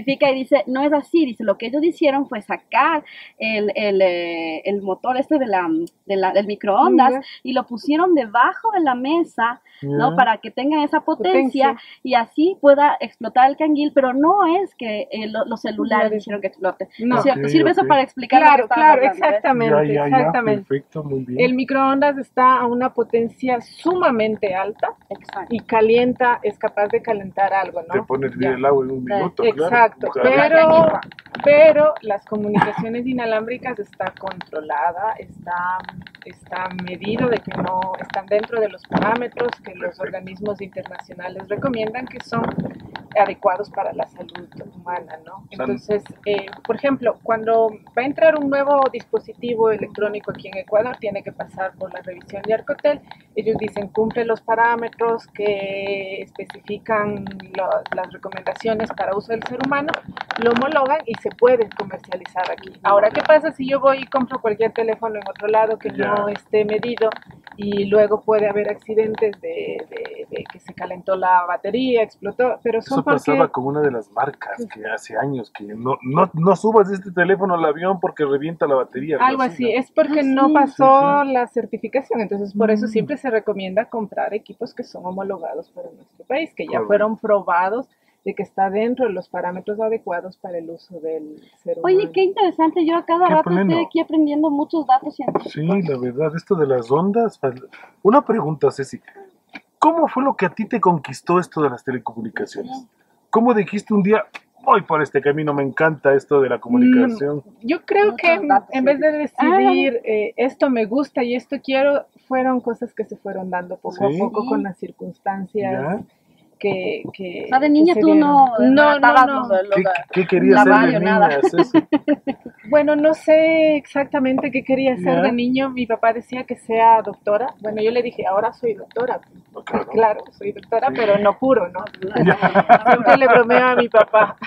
rectifica y dice, no es así, dice, lo que ellos hicieron fue sacar el, el, eh, el motor este de la, de la, del microondas Ya. y lo pusieron debajo de la mesa, ¿no? Ya. Para que tengan esa potencia, Potencia. y así pueda explotar el canguil, pero no es que eh, lo- los celulares Ya. hicieron que explote. No. ¿Cierto? Ok, Sirve eso ok. para explicar lo que Claro, estamos claro, hablando, ¿ves? exactamente, Ya, ya, ya, exactamente. perfecto, muy bien. El microondas está a una potencia sumamente alta Exacto. y calienta, es capaz de calentar algo, ¿no? Te pone a hervir Ya. el agua en un minuto, claro. Exacto, Claro. pero, pero las comunicaciones inalámbricas está controlada, está, está medido de que no están dentro de los parámetros que los Perfecto. organismos internacionales recomiendan que son adecuados para la salud humana, ¿no? Entonces, eh, por ejemplo, cuando va a entrar un nuevo dispositivo electrónico aquí en Ecuador, tiene que pasar por la revisión de Arcotel. Ellos dicen cumple los parámetros que especifican lo- las recomendaciones para uso del ser humano, lo homologan y se puede comercializar aquí. Ahora, ¿qué pasa si yo voy y compro cualquier teléfono en otro lado que Ya. no esté medido y luego puede haber accidentes de, de- de que se calentó la batería, explotó, pero son Eso porque... pasaba con una de las marcas que hace años que no, no, no subas este teléfono al avión porque revienta la batería. Algo así, ¿no? es porque Ah, no sí. pasó Sí, la certificación, entonces por eso Mm. siempre se recomienda comprar equipos que son homologados para nuestro país, que ya Correcto. fueron probados de que está dentro de los parámetros adecuados para el uso del ser humano. Oye, qué interesante, yo a cada Qué rato pleno. estoy aquí aprendiendo muchos datos científicos. Sí, la verdad, esto de las ondas. Una pregunta, Ceci. ¿Cómo fue lo que a ti te conquistó esto de las telecomunicaciones? ¿Cómo dijiste un día, voy por este camino, me encanta esto de la comunicación? Mm, Yo creo Muchos que datos en vez de científicos. decidir eh, esto me gusta y esto quiero, fueron cosas que se fueron dando poco Sí. a poco con las circunstancias ¿Ya? que, que O sea, de que niña se tú dieron. no no, no, desbaratabas no. los de los- ¿Qué, qué querías la ser de radio, nada. niña, Ceci? Bueno, no sé exactamente qué quería ser Ya. de niño. Mi papá decía que sea doctora. Bueno, yo le dije, ahora soy doctora. Pues Claro. claro, soy doctora, Sí. pero no puro, ¿no? Ya. Siempre le bromeo a mi papá.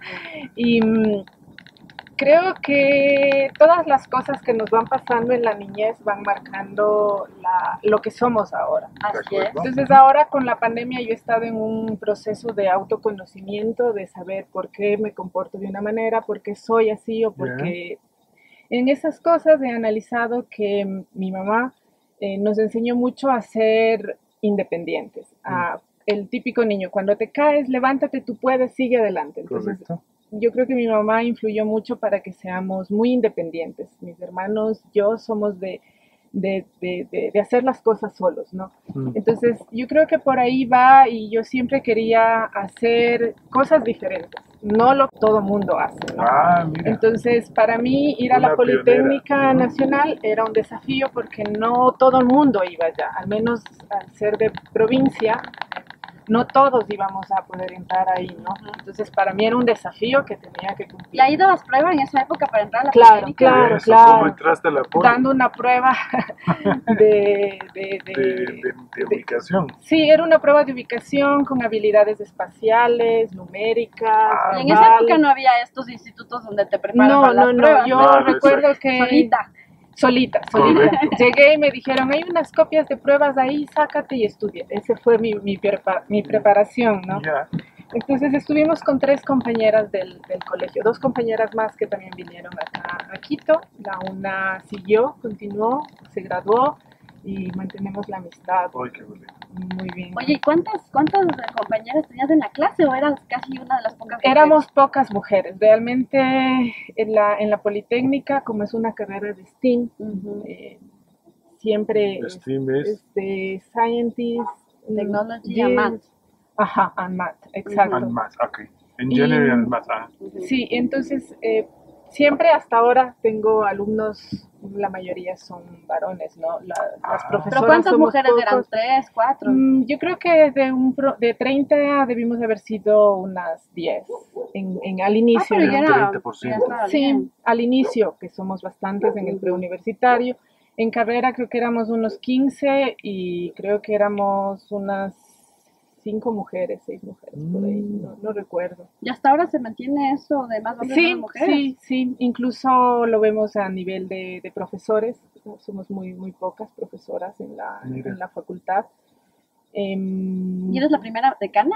Y mm, creo que todas las cosas que nos van pasando en la niñez van marcando la, lo que somos ahora. Así es. Entonces ahora con la pandemia yo he estado en un proceso de autoconocimiento, de saber por qué me comporto de una manera, por qué soy así o por qué... En esas cosas he analizado que m- mi mamá eh, nos enseñó mucho a ser independientes. A el típico niño, cuando te caes, levántate, tú puedes, sigue adelante. Entonces, Correcto. yo creo que mi mamá influyó mucho para que seamos muy independientes. Mis hermanos, yo somos de, de, de, de- de hacer las cosas solos, ¿no? Mm. Entonces, yo creo que por ahí va y yo siempre quería hacer cosas diferentes, no lo que todo mundo hace, ¿no? Ah, mira. Entonces, para mí ir a Una la Politécnica pionera. Nacional era un desafío porque no todo el mundo iba allá, al menos al ser de provincia, no todos íbamos a poder entrar ahí, ¿no? Entonces, para mí era un desafío que tenía que cumplir. ¿Y ahí dabas prueba en esa época para entrar a la Claro, Politécnica? claro, Eso, claro. ¿cómo entraste a la poli? Dando una prueba de, de, de, de, de ubicación. Sí, era una prueba de ubicación con habilidades espaciales, numéricas. Ah, Y en esa época no había estos institutos donde te preparan No, para las no, no, pruebas. yo Claro, recuerdo exacto. que... Solita. Solita, solita. Correcto. Llegué y me dijeron, hay unas copias de pruebas ahí, sácate y estudia. Ese fue mi, mi, prepa- mi preparación, ¿no? Ya. Entonces estuvimos con tres compañeras del, del colegio, dos compañeras más que también vinieron acá a Quito. La una siguió, continuó, se graduó y mantenemos la amistad Ay, qué bonito. muy bien. Oye, ¿y cuántas, cuántas compañeras tenías en la clase o eras casi una de las pocas mujeres? Éramos pocas mujeres, realmente en la, en la Politécnica, como es una carrera de STEAM, Ujú. eh, siempre es, STEAM es- es de Scientist, Technology de- and Math. Ajá, and Math, exacto. And math, ok. En Y- general, and math. Ah. Sí, entonces eh, siempre hasta ahora tengo alumnos, la mayoría son varones, ¿no? La- las Ah. profesoras ¿Pero cuántas somos mujeres eran? pocos. ¿Tres, cuatro? Mm, yo creo que de, un pro- de treinta debimos de haber sido unas diez en, en- al Ah, inicio. pero ¿no? ya era, treinta por ciento. ya estaba Sí, bien. al inicio, que somos bastantes en el preuniversitario. En carrera creo que éramos unos quince y creo que éramos unas cinco mujeres, seis mujeres por ahí, no, no recuerdo. ¿Y hasta ahora se mantiene eso de más hombres Sí, que mujeres? sí, sí, incluso lo vemos a nivel de, de profesores, somos muy, muy pocas profesoras en la, Mira. en la facultad. Em, ¿Y eres la primera decana?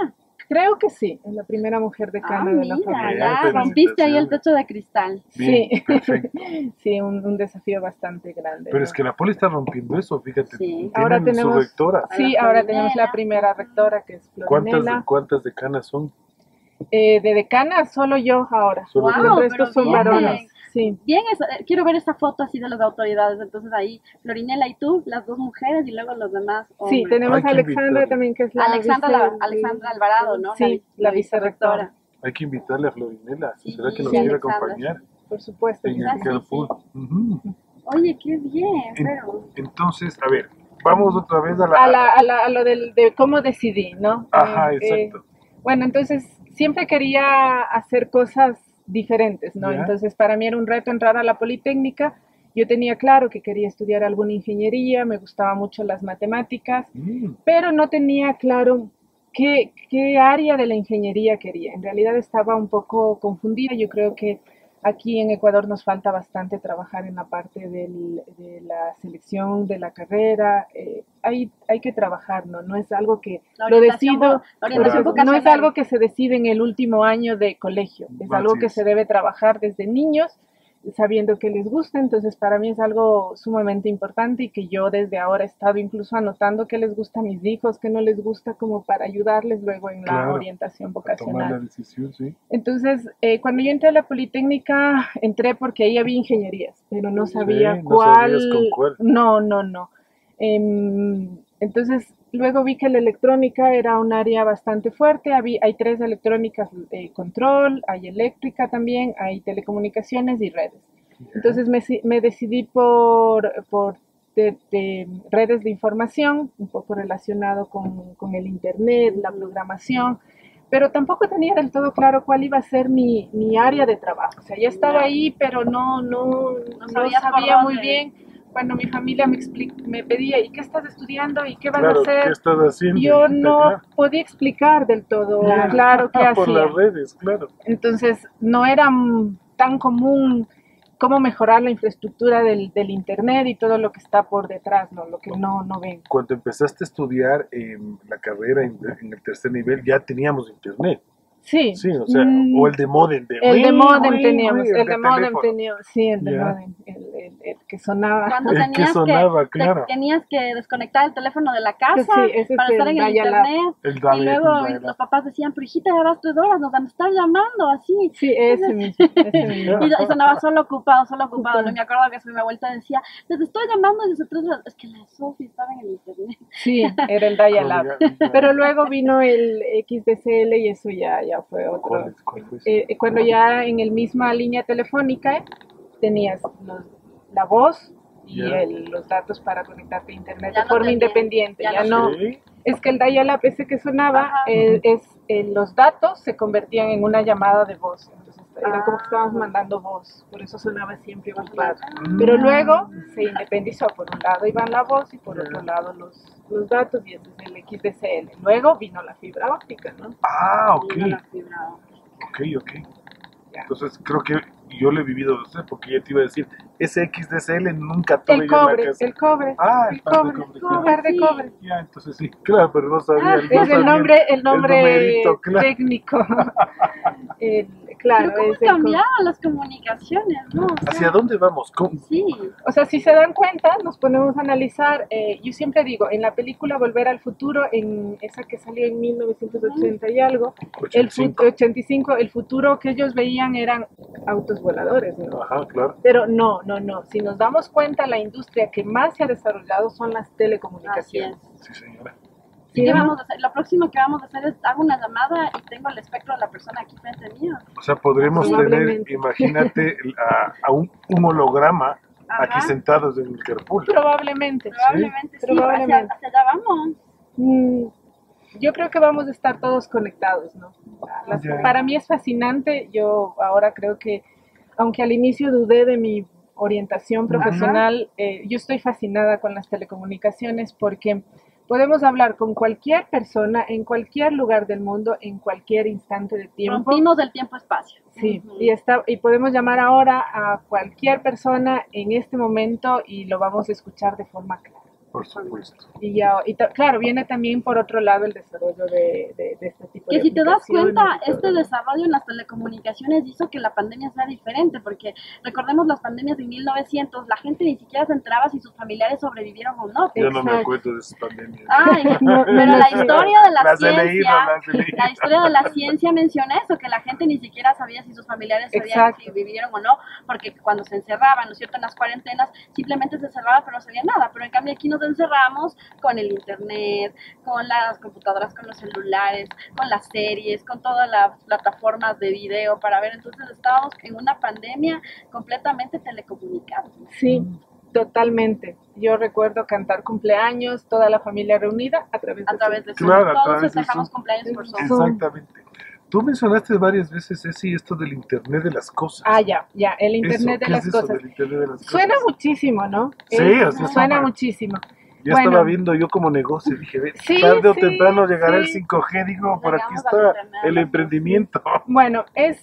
Creo que sí, es la primera mujer decana Ah, de la mira, facultad. ya rompiste ahí el techo de cristal. Bien, Sí, perfecto. sí, un, un desafío bastante grande. Pero ¿no? es que la poli está rompiendo eso, fíjate. Sí. Tienen Ahora su tenemos, rectora. sí, A la ahora tenemos la Florinela. primera rectora que es ¿Cuántas, Florinela. ¿Cuántas decanas son? Eh, de decana solo yo ahora. Solo El Wow, resto pero son bien. varones. Sí. Bien, eso, eh, quiero ver esa foto así de las autoridades. Entonces ahí, Florinela y tú, las dos mujeres, y luego los demás hombres. Sí, tenemos Hay que a Alexandra invitarla. también, que es la Alexandra, vice- la- Alexandra Alvarado, ¿no? Sí, vi- la vicerrectora, Hay que invitarle a Florinela. Sí, ¿Será que nos sí, quiere Alexandra. acompañar por supuesto. en que el Ah, sí, Carpool? Ujú. Oye, qué bien, En- pero... Entonces, a ver, vamos otra vez a la... a, la, a, la- a lo del, de cómo decidí, ¿no? Ajá, Eh, eh, exacto. bueno, entonces siempre quería hacer cosas diferentes, ¿no? Ya. Entonces para mí era un reto entrar a la Politécnica. Yo tenía claro que quería estudiar alguna ingeniería, me gustaban mucho las matemáticas, Mm, pero no tenía claro qué, qué área de la ingeniería quería. En realidad estaba un poco confundida. Yo creo que aquí en Ecuador nos falta bastante trabajar en la parte del- de la selección de la carrera. Eh, hay, hay que trabajar, ¿no? No es algo que La lo orientación decido, vo- la orientación Claro. no es vocacional. algo que se decide en el último año de colegio, es Así algo que es. se debe trabajar desde niños, sabiendo que les gusta. Entonces para mí es algo sumamente importante y que yo desde ahora he estado incluso anotando qué les gusta a mis hijos, qué no les gusta, como para ayudarles luego en la Claro. orientación para tomar la vocacional. decisión, sí. Entonces, eh, cuando yo entré a la Politécnica, entré porque ahí había ingenierías, pero no sabía Sí, no cuál. sabías con cuál. No, no, no. Em, entonces, luego vi que la electrónica era un área bastante fuerte. Habí- hay tres electrónicas: eh, control, hay eléctrica también, hay telecomunicaciones y redes. Entonces me, si- me decidí por, por de, de redes de información, un poco relacionado con, con el Internet, la programación, pero tampoco tenía del todo claro cuál iba a ser mi, mi área de trabajo. O sea, ya estaba Ya. ahí, pero no, no, no sabías por sabía muy dónde. bien. Cuando mi familia me, expli- me pedía, ¿y qué estás estudiando? ¿Y qué vas Claro, a hacer? ¿qué estás haciendo? Yo hijita? no Claro. podía explicar del todo Claro. claro qué Por hacía. las redes, claro. Entonces, no era mm, tan común cómo mejorar la infraestructura del, del Internet y todo lo que está por detrás, ¿no? Lo que no, no ven. Cuando empezaste a estudiar en la carrera en, en el tercer nivel, ya teníamos internet. Sí. Sí, o sea, Mm, o el de modem. De el de ring, modem ring, teníamos, ring, el de modem teléfono. teníamos, sí, el de Ya. modem, el, el- el que sonaba. Cuando El que tenías sonaba, que, claro. te- tenías que desconectar el teléfono de la casa Sí, ese para es estar el en el dial-up. internet. El Y dial-up, luego el dial-up. los papás decían, pero hijita, ya vas tres horas, nos van a estar llamando, así. Sí, ese mismo, ese mismo. Y, y sonaba solo ocupado, solo ocupado. ¿No? Me acuerdo que mi abuelita decía, les estoy llamando desde tres horas. Es que la Sofi estaba en el internet. Sí, era el dial-up. Colga- Pero luego vino el X D C L y eso ya, ya fue otro. ¿Cuál, es- cuál fue ese? Eh, cuando ya en el misma línea telefónica eh, tenías los- la voz y Ya. el- los datos para conectarte a internet Ya de no forma tenía, independiente. ya Ya, no no, Sí. es que el dial-up ese que sonaba Ajá. eh, es eh, los datos se convertían en una llamada de voz. Entonces era Ah. como que estábamos mandando voz, por eso sonaba siempre ocupado. Mm. Pero luego se independizó. Por un lado iban la voz y por otro lado los, los datos, y ese es el X D C L. Luego vino la fibra óptica, ¿no? Ah, ok. Y la fibra. Ok, ok. Entonces creo que yo lo he vivido de usted, porque ya te iba a decir, ese X D C L nunca tuve El yo en la cobre, casa. el cobre. Ah, el el par de cobre, cobre, el claro. par de Sí. cobre. Ya, entonces sí, claro, pero no sabía. Ah, no Es el sabía nombre, el nombre numerito, claro. técnico. El- claro, Pero cómo es el han cobre. cambiado las comunicaciones, ¿no? O sea, ¿Hacia dónde vamos? ¿Cómo? Sí. O sea, si se dan cuenta, nos ponemos a analizar, eh, yo siempre digo, en la película Volver al Futuro, en esa que salió en mil novecientos ochenta y algo, el ochenta y cinco. fu- ochenta y cinco, el futuro que ellos veían eran autos voladores, ¿no? Ajá, claro. Pero no, no, no. Si nos damos cuenta, la industria que más se ha desarrollado son las Así telecomunicaciones. es. Sí, señora. Sí, ¿Y qué ¿no? vamos a hacer? Lo próximo que vamos a hacer es hago una llamada y tengo el espectro de la persona aquí frente mío. O sea, podremos tener, Probablemente. imagínate, a, a un, un holograma Ajá. aquí sentados en el Carpool. Probablemente. Probablemente sí, probablemente. Hacia, hacia allá vamos. Mm, Yo creo que vamos a estar todos conectados, ¿no? Las- Ya. Para mí es fascinante. Yo ahora creo que, aunque al inicio dudé de mi orientación profesional, eh, yo estoy fascinada con las telecomunicaciones porque podemos hablar con cualquier persona en cualquier lugar del mundo, en cualquier instante de tiempo. Rompimos el tiempo-espacio. Sí, Ujú. y, está, y podemos llamar ahora a cualquier persona en este momento y lo vamos a escuchar de forma clara. Por supuesto. Y, ya, y ta- claro, viene también por otro lado el desarrollo de, de, de este tipo tipo Que de si te das aplicaciones cuenta, y todo, este ¿no? desarrollo en las telecomunicaciones hizo que la pandemia sea diferente, porque recordemos las pandemias de mil novecientos, la gente ni siquiera se enteraba si sus familiares sobrevivieron o no. Yo no me Exacto. acuerdo de esas pandemias. Ay, No, no, pero no, la sí. historia de la Las he ciencia, leído, las he leído. la historia de la ciencia menciona eso, que la gente ni siquiera sabía si sus familiares sabían Exacto. si vivieron o no, porque cuando se encerraban, ¿no es cierto?, en las cuarentenas, simplemente se encerraba pero no salía nada, pero en cambio aquí nos encerramos con el internet, con las computadoras, con los celulares, con las series, con todas las plataformas de video para ver, entonces estábamos en una pandemia completamente telecomunicados. Sí, totalmente. Yo recuerdo cantar cumpleaños, toda la familia reunida a través de A través de Zoom. Zoom, Claro, a todos través de festejamos Zoom. cumpleaños por Zoom. Zoom. Exactamente. Tú mencionaste varias veces, Ceci, esto del Internet de las cosas. Ah, ya, ya, el Internet Eso, de ¿qué las es eso cosas. del Internet de las cosas? Suena muchísimo, ¿no? Sí, Es- o sea, suena suena- muchísimo. Ya Bueno. estaba viendo yo como negocio, dije, ve, Sí, tarde o sí, temprano llegará el sí. cinco G, digo, por aquí Llegamos al está Internet, el ¿no? emprendimiento. Bueno, es,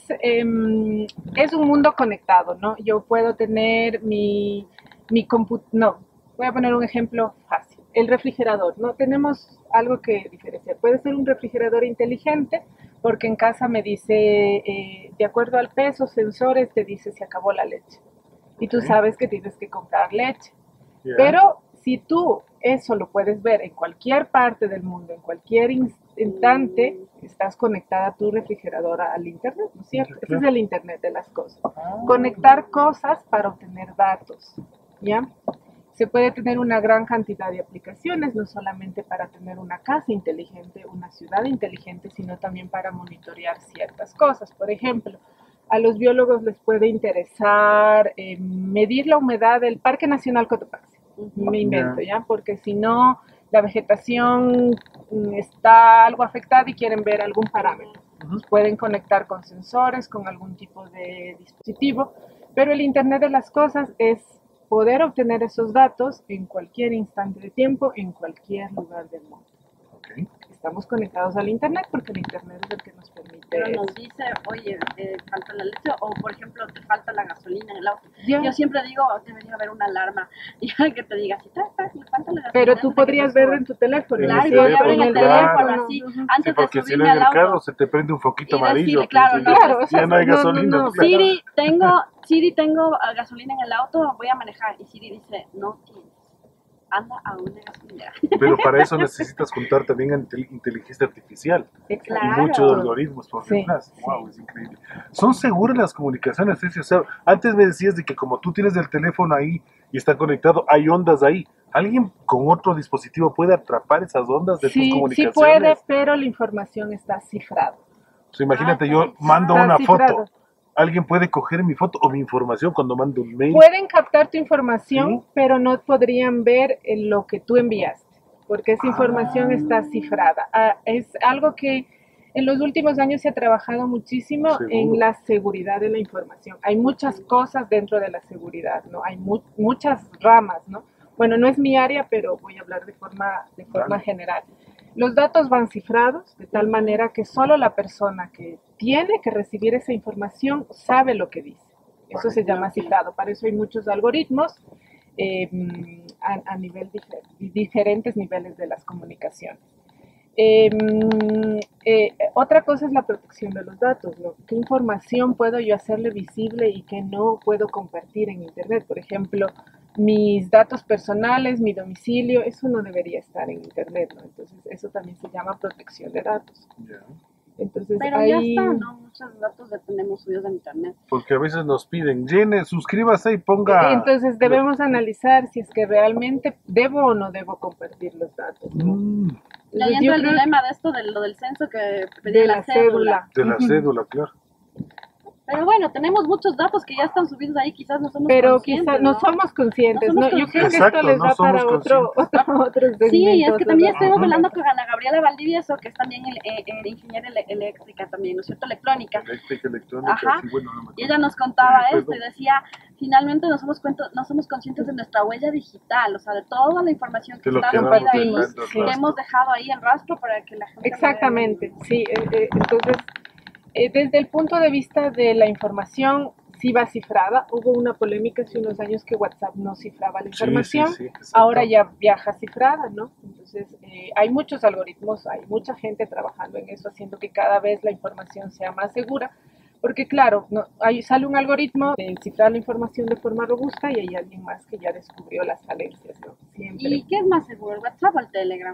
em, es un mundo conectado, ¿no? Yo puedo tener mi, mi compu- no, voy a poner un ejemplo fácil. El refrigerador, ¿no? Tenemos algo que diferenciar. Puede ser un refrigerador inteligente, porque en casa me dice, eh, de acuerdo al peso, sensores, te dice si acabó la leche. Y tú Ok. sabes que tienes que comprar leche. Ya. Pero si tú eso lo puedes ver en cualquier parte del mundo, en cualquier in- instante, estás conectada a tu refrigerador al internet, ¿no es cierto? Ese es el internet de las cosas. Ah. Conectar cosas para obtener datos, ¿ya? Se puede tener una gran cantidad de aplicaciones, no solamente para tener una casa inteligente, una ciudad inteligente, sino también para monitorear ciertas cosas. Por ejemplo, a los biólogos les puede interesar eh, medir la humedad del Parque Nacional Cotopaxi. Me invento, ¿ya? Porque si no, la vegetación mm, está algo afectada y quieren ver algún parámetro. Ujú. Pueden conectar con sensores, con algún tipo de dispositivo, pero el Internet de las cosas es poder obtener esos datos en cualquier instante de tiempo, en cualquier lugar del mundo. Ok. Estamos conectados al Internet porque el Internet es el que nos permite Pero nos eso. dice, oye, eh, falta la leche, o por ejemplo, te falta la gasolina en el auto. Ya. Yo siempre digo, oh, debería haber una alarma y que te diga, si te falta la gasolina. Pero antes tú de que podrías te ver subas. en tu teléfono. En Claro, el y podría ver en teléfono, el claro. teléfono, así, Ujú. Sí, antes de porque si subirme no en al el auto. carro se te prende un foquito Y amarillo. decirle, claro, que no, ya- Claro, o sea, ya no hay no, no, gasolina. no, claro. Siri, tengo, Siri, tengo ah, gasolina en el auto, voy a manejar. Y Siri dice, no tienes, anda a una gasolinera. Pero para eso necesitas juntar también a intel- inteligencia artificial Exacto. y Claro. muchos algoritmos por Sí, detrás. sí. Wow, es increíble. ¿Son seguras las comunicaciones, Ceci? O sea, antes me decías de que como tú tienes el teléfono ahí y está conectado, hay ondas ahí. ¿Alguien con otro dispositivo puede atrapar esas ondas de tus Sí, sí comunicaciones? puede, pero la información está cifrada. O sea, imagínate, Ah, yo está mando cifrado. una Está cifrado. foto. ¿Alguien puede coger mi foto o mi información cuando mando un mail? Pueden captar tu información, Sí. pero no podrían ver en lo que tú enviaste, porque esa Ah. información está cifrada. Ah, es algo que en los últimos años se ha trabajado muchísimo Seguro. en la seguridad de la información. Hay muchas cosas dentro de la seguridad, ¿no? Hay mu- muchas ramas, ¿no? Bueno, no es mi área, pero voy a hablar de forma, de forma Dale. general. Los datos van cifrados de tal manera que solo la persona que tiene que recibir esa información sabe lo que dice. Eso Vale. se llama cifrado. Para eso hay muchos algoritmos eh, a, a nivel difer- diferentes niveles de las comunicaciones. Eh, eh, otra cosa es la protección de los datos, ¿no? ¿Qué información puedo yo hacerle visible y qué no puedo compartir en Internet? Por ejemplo, mis datos personales, mi domicilio, eso no debería estar en Internet, ¿no? Entonces, eso también se llama protección de datos. Ya. Entonces, Pero ahí... ya está, ¿no? Muchos datos ya tenemos subidos en internet. Porque a veces nos piden, llene, suscríbase y ponga... Entonces debemos analizar si es que realmente debo o no debo compartir los datos, ¿no? Mm, Y ahí Entonces, entra yo el creo dilema de esto, de lo del censo que pedía de la, la cédula. cédula. de la Ujú. cédula, claro. Pero bueno, tenemos muchos datos que ya están subidos ahí, quizás no somos Pero conscientes, quizás no somos conscientes, No ¿no? somos Yo creo que Exacto, esto les no da somos para otro, otro, otro Sí, es segmento, que otro también dato. estuvimos Ujú. hablando con Ana Gabriela Valdivieso, que es también el, eh, eh, ingeniera ele- eléctrica también, ¿no es cierto? Electrónica. Eléctrica, electrónica, Ajá. sí, bueno, no me Y acuerdo. ella nos contaba Sí, esto y perdón. decía, finalmente no somos, cuento, no somos conscientes de nuestra huella digital, o sea, de toda la información que De lo está que subida vamos ahí, dejando sí. que hemos dejado ahí el rastro para que la gente... lo vea. Exactamente, sí. eh, eh, entonces, eh, desde el punto de vista de la información, masiva cifrada. Hubo una polémica hace unos años que WhatsApp no cifraba la información, Sí, sí, sí, ahora ya viaja cifrada, ¿no? Entonces, eh, hay muchos algoritmos, hay mucha gente trabajando en eso, haciendo que cada vez la información sea más segura, porque claro, no, ahí sale un algoritmo de cifrar la información de forma robusta y hay alguien más que ya descubrió las falencias, ¿no? Siempre. ¿Y qué es más seguro, el WhatsApp o el Telegram?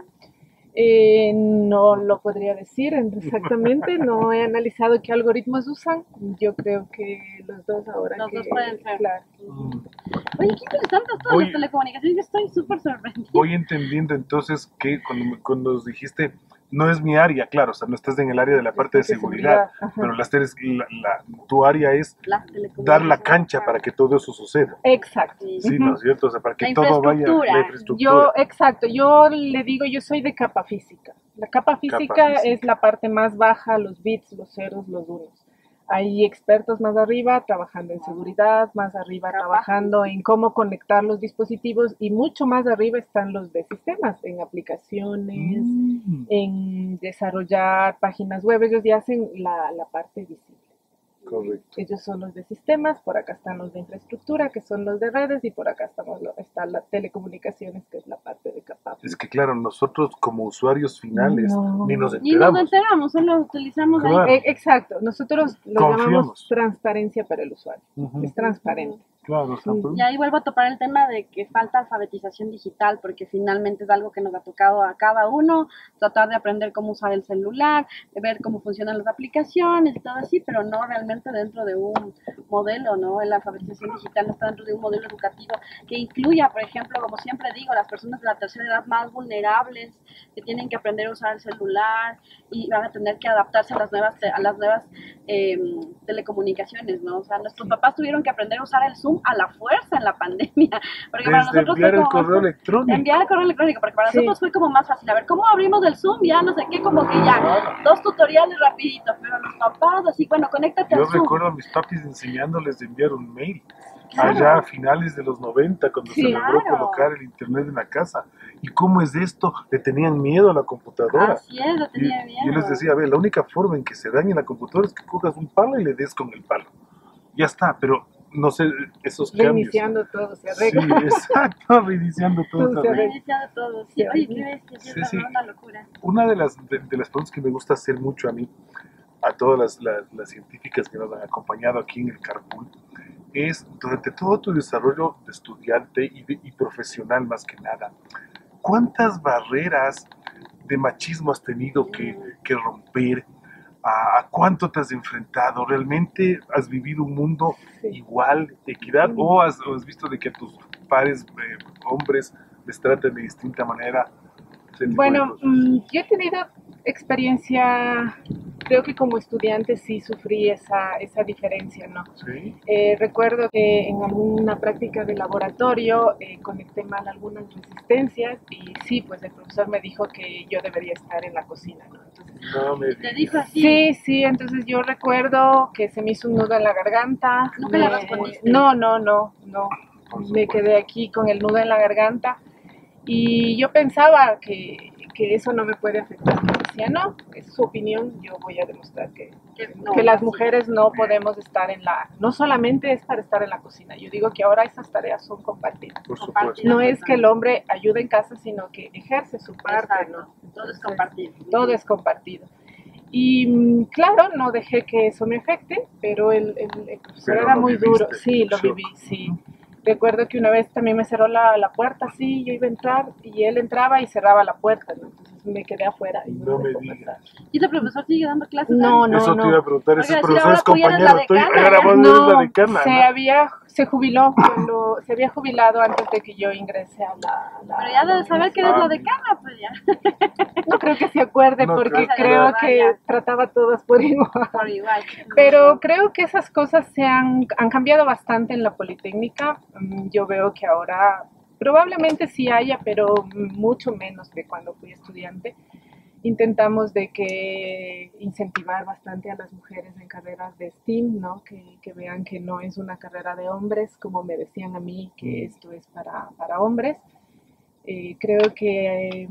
Eh, no lo podría decir exactamente, no he analizado qué algoritmos usan. Yo creo que los dos ahora Los que, dos pueden ser. claro. Mm. Oye, qué interesante todas Voy- las telecomunicaciones, yo estoy súper sorprendida. Voy entendiendo entonces que cuando, cuando nos dijiste, no es mi área, claro, o sea, no estás en el área de la parte de De seguridad, seguridad, ajá. pero las teles- la, la- tu área es Las dar telecomunicaciones. la cancha para que todo eso suceda. Exacto. Sí. Sí, ¿no es cierto? O sea, para que La todo vaya, infraestructura. la infraestructura. Yo, exacto, yo le digo, yo soy de capa física. La capa física, Capa física. es la parte más baja, los bits, los ceros, los unos. Hay expertos más arriba trabajando en seguridad, más arriba Capa trabajando en cómo conectar los dispositivos y mucho más arriba están los de sistemas, en aplicaciones, Mm. en desarrollar páginas web. Ellos ya hacen la, la parte visible. Correcto. Ellos son los de sistemas, por acá están los de infraestructura, que son los de redes, y por acá estamos, lo- está la telecomunicaciones, que es la parte de capa. Es que claro, nosotros como usuarios finales No. ni nos Ni nos enteramos. enteramos, solo utilizamos Claro. ahí. Eh, exacto, nosotros lo Confiamos. llamamos transparencia para el usuario. Ujú. Es transparente. Claro, o sea, Mm. pues, Y ahí vuelvo a topar el tema de que falta alfabetización digital, porque finalmente es algo que nos ha tocado a cada uno, tratar de aprender cómo usar el celular, de ver cómo funcionan las aplicaciones y todo así, pero no realmente dentro de un modelo, ¿no? La alfabetización digital no está dentro de un modelo educativo que incluya, por ejemplo, como siempre digo, las personas de la tercera edad más vulnerables, que tienen que aprender a usar el celular y van a tener que adaptarse a las nuevas, te- a las nuevas eh, telecomunicaciones, ¿no? O sea, nuestros papás tuvieron que aprender a usar el Zoom a la fuerza en la pandemia, porque para desde nosotros enviar fue el como correo más- electrónico. enviar el correo electrónico, porque para Sí. nosotros fue como más fácil. A ver, ¿cómo abrimos el Zoom? Ya no sé qué, como que ya, dos tutoriales rapidito, pero los papás así, bueno, conéctate Yo al Zoom. recuerdo a mis papis enseñándoles de enviar un mail. Claro. Allá a finales de los noventa, cuando Sí. se logró Claro. colocar el internet en la casa. ¿Y cómo es esto? Le tenían miedo a la computadora. Así es, lo Y, tenía y bien. yo les decía, a ver, la única forma en que se dañe la computadora es que cojas un palo y le des con el palo. Ya está, pero no sé, esos cambios. Reiniciando todo, se Sí, arregla. exacto, reiniciando todo. Todo se se arregla. Reiniciado todo, sí. Sí. Oye, qué bestia, Sí, sí, es sí. una locura. Una de las, de, de las preguntas que me gusta hacer mucho a mí, a todas las, las- las científicas que nos han acompañado aquí en el Carpool, es durante todo tu desarrollo de estudiante y, de- y profesional más que nada, ¿cuántas barreras de machismo has tenido que, que romper? ¿A, a cuánto te has enfrentado? ¿Realmente has vivido un mundo Sí. igual, de equidad? ¿O has, o has visto de que a tus pares eh, hombres les tratan de distinta manera? Ese tipo de Bueno, cosas. mm, yo he tenido experiencia, creo que como estudiante sí sufrí esa, esa diferencia, ¿no? ¿Sí? Eh, recuerdo que en alguna práctica de laboratorio eh, conecté mal algunas resistencias y sí, pues el profesor me dijo que yo debería estar en la cocina, ¿no? Entonces, No me Te digas. dijo así. sí, sí, entonces yo recuerdo que se me hizo un nudo en la garganta. ¿Nunca le Me- respondiste? No, no, no, no. Por Me supuesto. quedé aquí con el nudo en la garganta y yo pensaba que, que eso no me puede afectar. Me decía, no, es su opinión, yo voy a demostrar que, Que no, que las así. mujeres no podemos estar en la, no solamente es para estar en la cocina, yo digo que ahora esas tareas son compartidas. Por Compartir. supuesto. No es que el hombre ayude en casa, sino que ejerce su parte, Exacto. ¿no? Todo es Entonces, compartido. todo es compartido. Y mm, claro, no dejé que eso me afecte, pero el, el- el profesor Pero era lo muy viviste, duro. Sí, el lo shock. viví, sí. Recuerdo que una vez también me cerró la, la puerta, sí, yo iba a entrar y él entraba y cerraba la puerta, ¿no? Entonces me quedé afuera y No me me dejó digas. pasar. ¿Y ese profesor sigue dando clases? No, ahí? no, Eso no. te iba a preguntar, ese Oiga, profesor ahora es tú ya eres compañero la tuyo. decana, Ahora ya. vos eres la No, decana, se ¿no? había, se jubiló cuando, se había jubilado antes de que yo ingrese a la, a la- Pero ya debes saber que eres Ah, la mira. decana, pues ya. No creo que se acuerde No porque creo que creo se que acuerde. trataba a todas por igual. Por igual. Pero creo que esas cosas se han, han cambiado bastante en la Politécnica. Mm, Yo veo que ahora probablemente sí haya, pero mucho menos que cuando fui estudiante. Intentamos de que incentivar bastante a las mujeres en carreras de STEAM, ¿no? Que, que vean que no es una carrera de hombres, como me decían a mí, que esto es para, para hombres. Eh, creo que eh,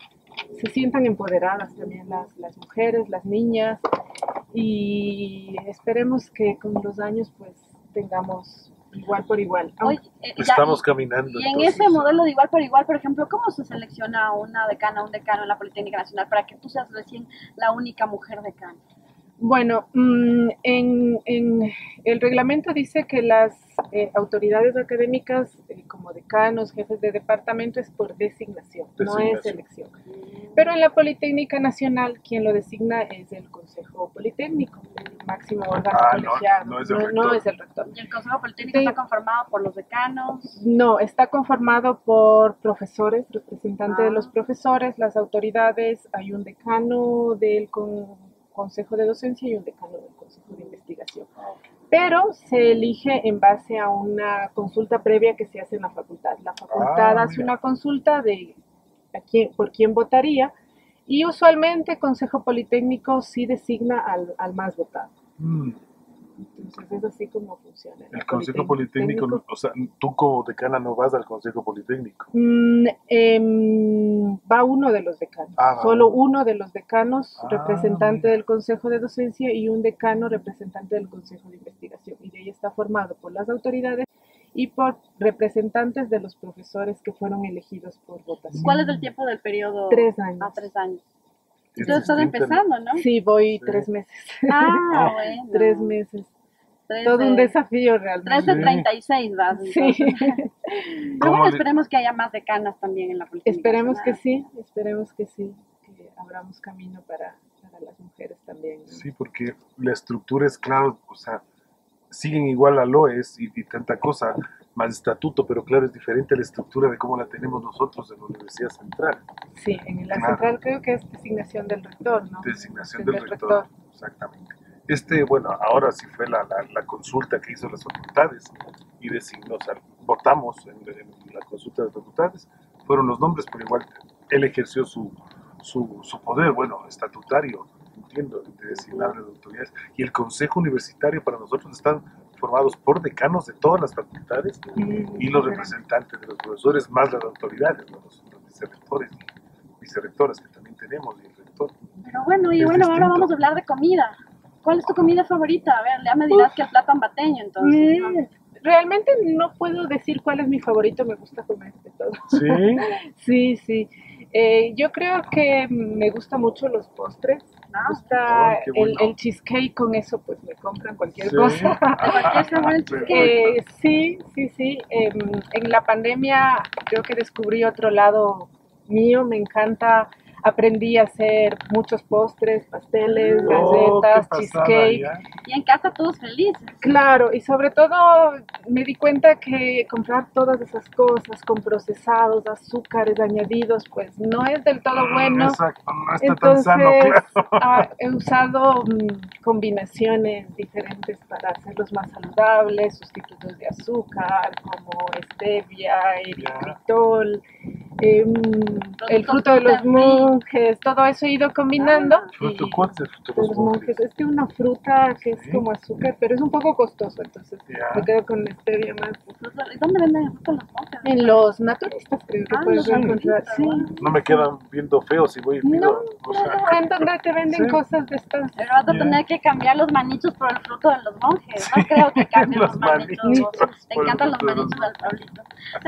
se sientan empoderadas también las, las mujeres, las niñas, y esperemos que con los años pues tengamos igual por igual. Aunque- Oye, eh, ya, Estamos y- caminando. Y en entonces, ese modelo de igual por igual, por ejemplo, ¿cómo se selecciona a una decana, un decano en la Politécnica Nacional para que tú seas recién la única mujer decana? Bueno, mm, en, en el reglamento dice que las eh, autoridades académicas, eh, como decanos, jefes de departamento, es por designación, no es Designación. elección. Pero en la Politécnica Nacional, quien lo designa es el Consejo Politécnico, el máximo órgano Ah, no, colegiado, no es el no, rector. no es el rector. Y el Consejo Politécnico Sí. está conformado por los decanos. No, está conformado por profesores, representantes Ah. de los profesores, las autoridades, hay un decano del con- Consejo de Docencia y un decano del Consejo de Investigación. Pero se elige en base a una consulta previa que se hace en la facultad. La facultad Ah, hace mira. una consulta de a quién, por quién votaría y usualmente el Consejo Politécnico sí designa al, al más votado. Mm, Entonces es así como funciona. El Consejo Politécnico, o sea, tú como decana no vas al Consejo Politécnico. Mm, em, va uno de los decanos, Ah, va solo uno. uno de los decanos, Ah, representante mira. del Consejo de Docencia y un decano representante del Consejo de Investigación. Y de ahí está formado por las autoridades y por representantes de los profesores que fueron elegidos por votación. ¿Cuál es el tiempo del periodo? Tres años. Ah, tres años. Es Tú estás distinto, empezando, ¿no? Sí, voy Sí. tres meses. Ah, bueno. Tres meses. Tres Todo un de- desafío tres realmente. de treinta y seis vas. Sí. entonces. Pero ¿Cómo bueno, le- esperemos que haya más decanas también en la Politécnica Esperemos que Nacional. sí, esperemos que sí, que abramos camino para, para las mujeres también, ¿no? Sí, porque la estructura es claro, o sea, siguen igual a LOES y, y tanta cosa, más estatuto, pero claro, es diferente la estructura de cómo la tenemos nosotros en la Universidad Central. Sí, en la Claro. central creo que es designación del rector, ¿no? Designación Del del rector, exactamente. Este, bueno, ahora sí fue la, la, la consulta que hizo las facultades y designó, o sea, votamos en, en la consulta de las facultades, fueron los nombres, pero igual él ejerció su, su, su poder, bueno, estatutario, entiendo, de designar las autoridades. Y el consejo universitario para nosotros están formados por decanos de todas las facultades Mm, y los diferente. representantes de los profesores, más las autoridades, ¿no? los, los vicerrectores y vicerrectoras que también tenemos, y el rector. Pero bueno, y Es bueno, ahora distinto. vamos a hablar de comida. ¿Cuál es tu comida favorita? A ver, ya me dirás que el plato ambateño, entonces. ¿no? Mm, realmente no puedo decir cuál es mi favorito, me gusta comer de todo. Sí, Sí, sí. Eh, yo creo que me gustan mucho los postres. Me Ah, gusta Ay, qué el, bueno. el cheesecake, con eso pues me compran cualquier sí. cosa. de cualquier sabor el Perfecto. cheesecake. Eh, sí, sí, sí. Em, en la pandemia creo que descubrí otro lado mío. Me encanta. Aprendí a hacer muchos postres, pasteles, Oh, qué galletas, pasada, cheesecake. ya. Y en casa todos felices. Claro, y sobre todo me di cuenta que comprar todas esas cosas con procesados, azúcares añadidos, pues no es del todo bueno. Exacto, no está tan sano, Entonces, claro. ah, he usado mm, combinaciones diferentes para hacerlos más saludables, sustitutos de azúcar como stevia, eritritol, em, el fruto de los monjes, todo eso he ido combinando. Fruto, y- ¿cuál es el fruto de los monjes, es que una fruta que es Sí. como azúcar, pero es un poco costoso, entonces Ya. me quedo con la stevia más. ¿Y dónde venden el fruto de los monjes? En los naturistas creo que Ah, puedes los encontrar. naturistas, Sí. wow. No me quedan viendo feo si voy y pido. No, o sea, no, en donde te venden Sí. cosas de estas. Pero vas a Ya. tener que cambiar los manichos por el fruto de los monjes. No creo que cambien los, Los manichos. manichos Te por el encantan los fruto de los manichos al Pablito.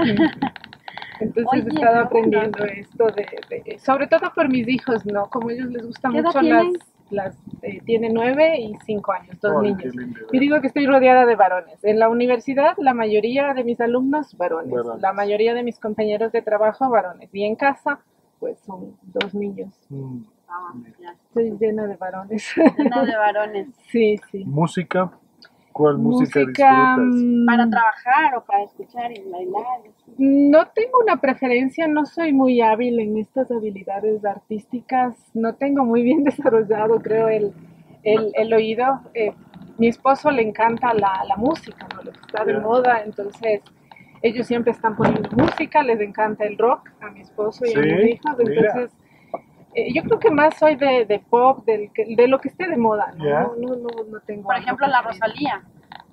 Entonces Oye, he estado pero aprendiendo esto de, de- sobre todo por mis hijos, ¿no? Como a ellos les gusta ¿Qué edad mucho tienen? las, las eh, tiene nueve y cinco años, dos ay, niños. qué lindo. Y digo que estoy rodeada de varones. En la universidad, la mayoría de mis alumnos, varones. Varones. La mayoría de mis compañeros de trabajo, varones. Y en casa, pues son dos niños. Mm. Ah, ya. Estoy llena de varones. Llena de varones. Sí, sí. ¿Música? ¿Cuál música, Música, disfrutas? mm, Para trabajar o para escuchar y bailar. no tengo una preferencia, no soy muy hábil en estas habilidades artísticas, no tengo muy bien desarrollado, creo, el, el, el oído. Eh, mi esposo le encanta la, la música, ¿no? Lo que está de Ya. moda, entonces ellos siempre están poniendo música, les encanta el rock a mi esposo y a Sí, mis hijos, mira. entonces eh, yo creo que más soy de, de pop, del, que- de lo que esté de moda, ¿no? Ya. No, no, no, no tengo Por algo ejemplo, la preferido. Rosalía.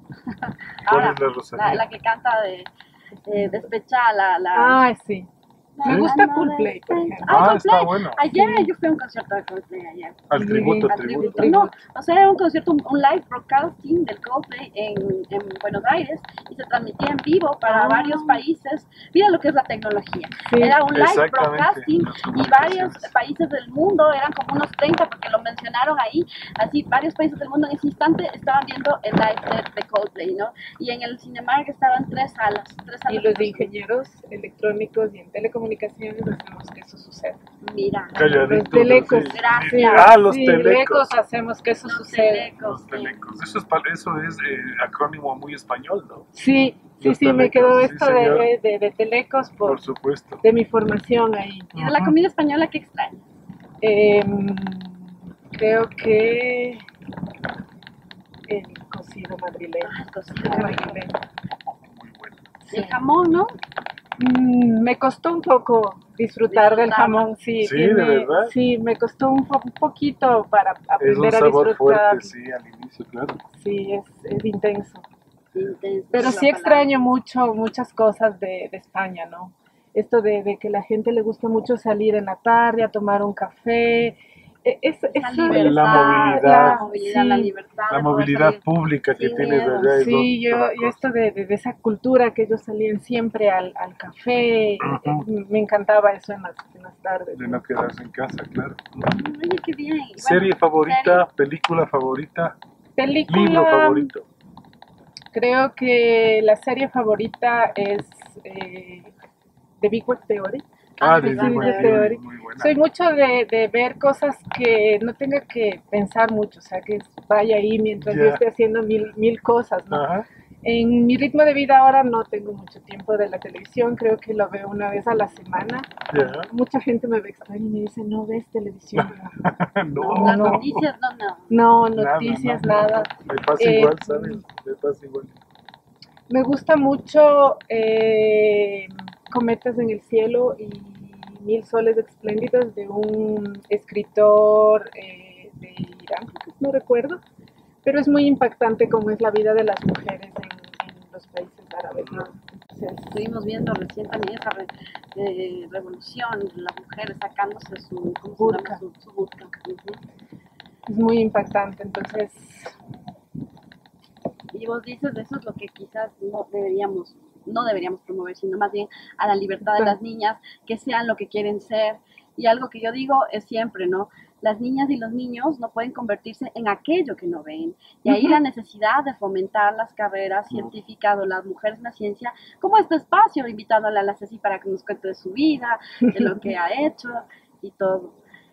¿Cuál Ahora, es la Rosalía? La, la que canta de, de despecha, la, la, Ah, sí. Me ¿Sí? gusta Coldplay, por ejemplo. Ah, Ah, Coldplay. está bueno. Ayer Sí. yo fui a un concierto de Coldplay ayer. Al tributo, Al al tributo. tributo. No, o sea, era un concierto, un, un live broadcasting del Coldplay en, en Buenos Aires y se transmitía en vivo para Ah. varios países. Mira lo que es la tecnología. Sí. Era un live Exactamente. broadcasting Las y comunicaciones. varios países del mundo, eran como unos treinta porque lo mencionaron ahí, así varios países del mundo en ese instante estaban viendo el live de, de Coldplay, ¿no? Y en el Cinemark estaban tres salas, tres salas. Y los de ingenieros electrónicos y en telecomunicaciones hacemos que eso suceda. Mira, Calladito, Los telecos. sí. Gracias. Ah, los Sí, telecos. hacemos que eso los suceda. telecos, Los sí. telecos. Eso es, pa- eso es eh, acrónimo muy español, ¿no? Sí, sí, Los sí, me telecos, quedó sí, esto señor. de, de, de telecos por, Por supuesto. de mi formación ahí. Y de la comida española, ¿qué extrañas? Em, creo que el cocido madrileño. Ah, el cocido madrileño. Muy bueno. Y el jamón, ¿no? Mm, me costó un poco disfrutar del Disfrutar. jamón, sí. Sí, ¿de verdad? Sí, me costó un, po- un poquito para Es un aprender a sabor disfrutar. fuerte, sí, al inicio, claro. Sí, es, es intenso. Intenso, Pero la sí palabra. extraño mucho muchas cosas de, de España, ¿no? Esto de, de que la gente le gusta mucho salir en la tarde a tomar un café. E- Es, Esa esa- libertad, La movilidad. la movilidad, la sí. libertad. La de poder movilidad salir pública que sin tienes miedo. allá es Sí, yo, otra yo cosa. esto de, de- de esa cultura que ellos salían siempre al, al café, Ujú. eh, me encantaba eso en las, en las tardes. De no quedarse en casa, claro. Oye, qué bien. Y bueno, Serie favorita, serie. película favorita, Película, libro favorito. creo que la serie favorita es eh, The Big Bang Theory. Ah, sí, de sí, Big Bang sí, Theory, sí. muy buena. Soy mucho de, de ver cosas que no tenga que pensar mucho, o sea, que vaya ahí mientras Ya. yo esté haciendo mil, mil cosas, ¿no? Ajá. En mi ritmo de vida ahora no tengo mucho tiempo de la televisión, creo que lo veo una vez a la semana. Ya. Mucha gente me ve extraño y me dice, no ves televisión. No, Las no. noticias, no, no. No, Nada, noticias, nada. nada. Me pasa Eh, igual, ¿sabes? Me pasa igual. Me gusta mucho eh, Cometas en el cielo y Mil soles espléndidos de un escritor eh, de Irán, no recuerdo, pero es muy impactante cómo es la vida de las mujeres en, en los países árabes, ¿no? Entonces, Estuvimos viendo recién también esa re- eh, revolución, las mujeres sacándose su, ¿cómo se Burka. llama? Su, su burka. Ujú. es muy impactante, entonces Y vos dices, eso es lo que quizás no deberíamos, no deberíamos promover, sino más bien a la libertad de las niñas, que sean lo que quieren ser. Y algo que yo digo es siempre, ¿no? Las niñas y los niños no pueden convertirse en aquello que no ven. Y ahí Ujú. la necesidad de fomentar las carreras científicas o las mujeres en la ciencia, como este espacio, invitándole a la Ceci para que nos cuente de su vida, de lo que ha hecho y todo.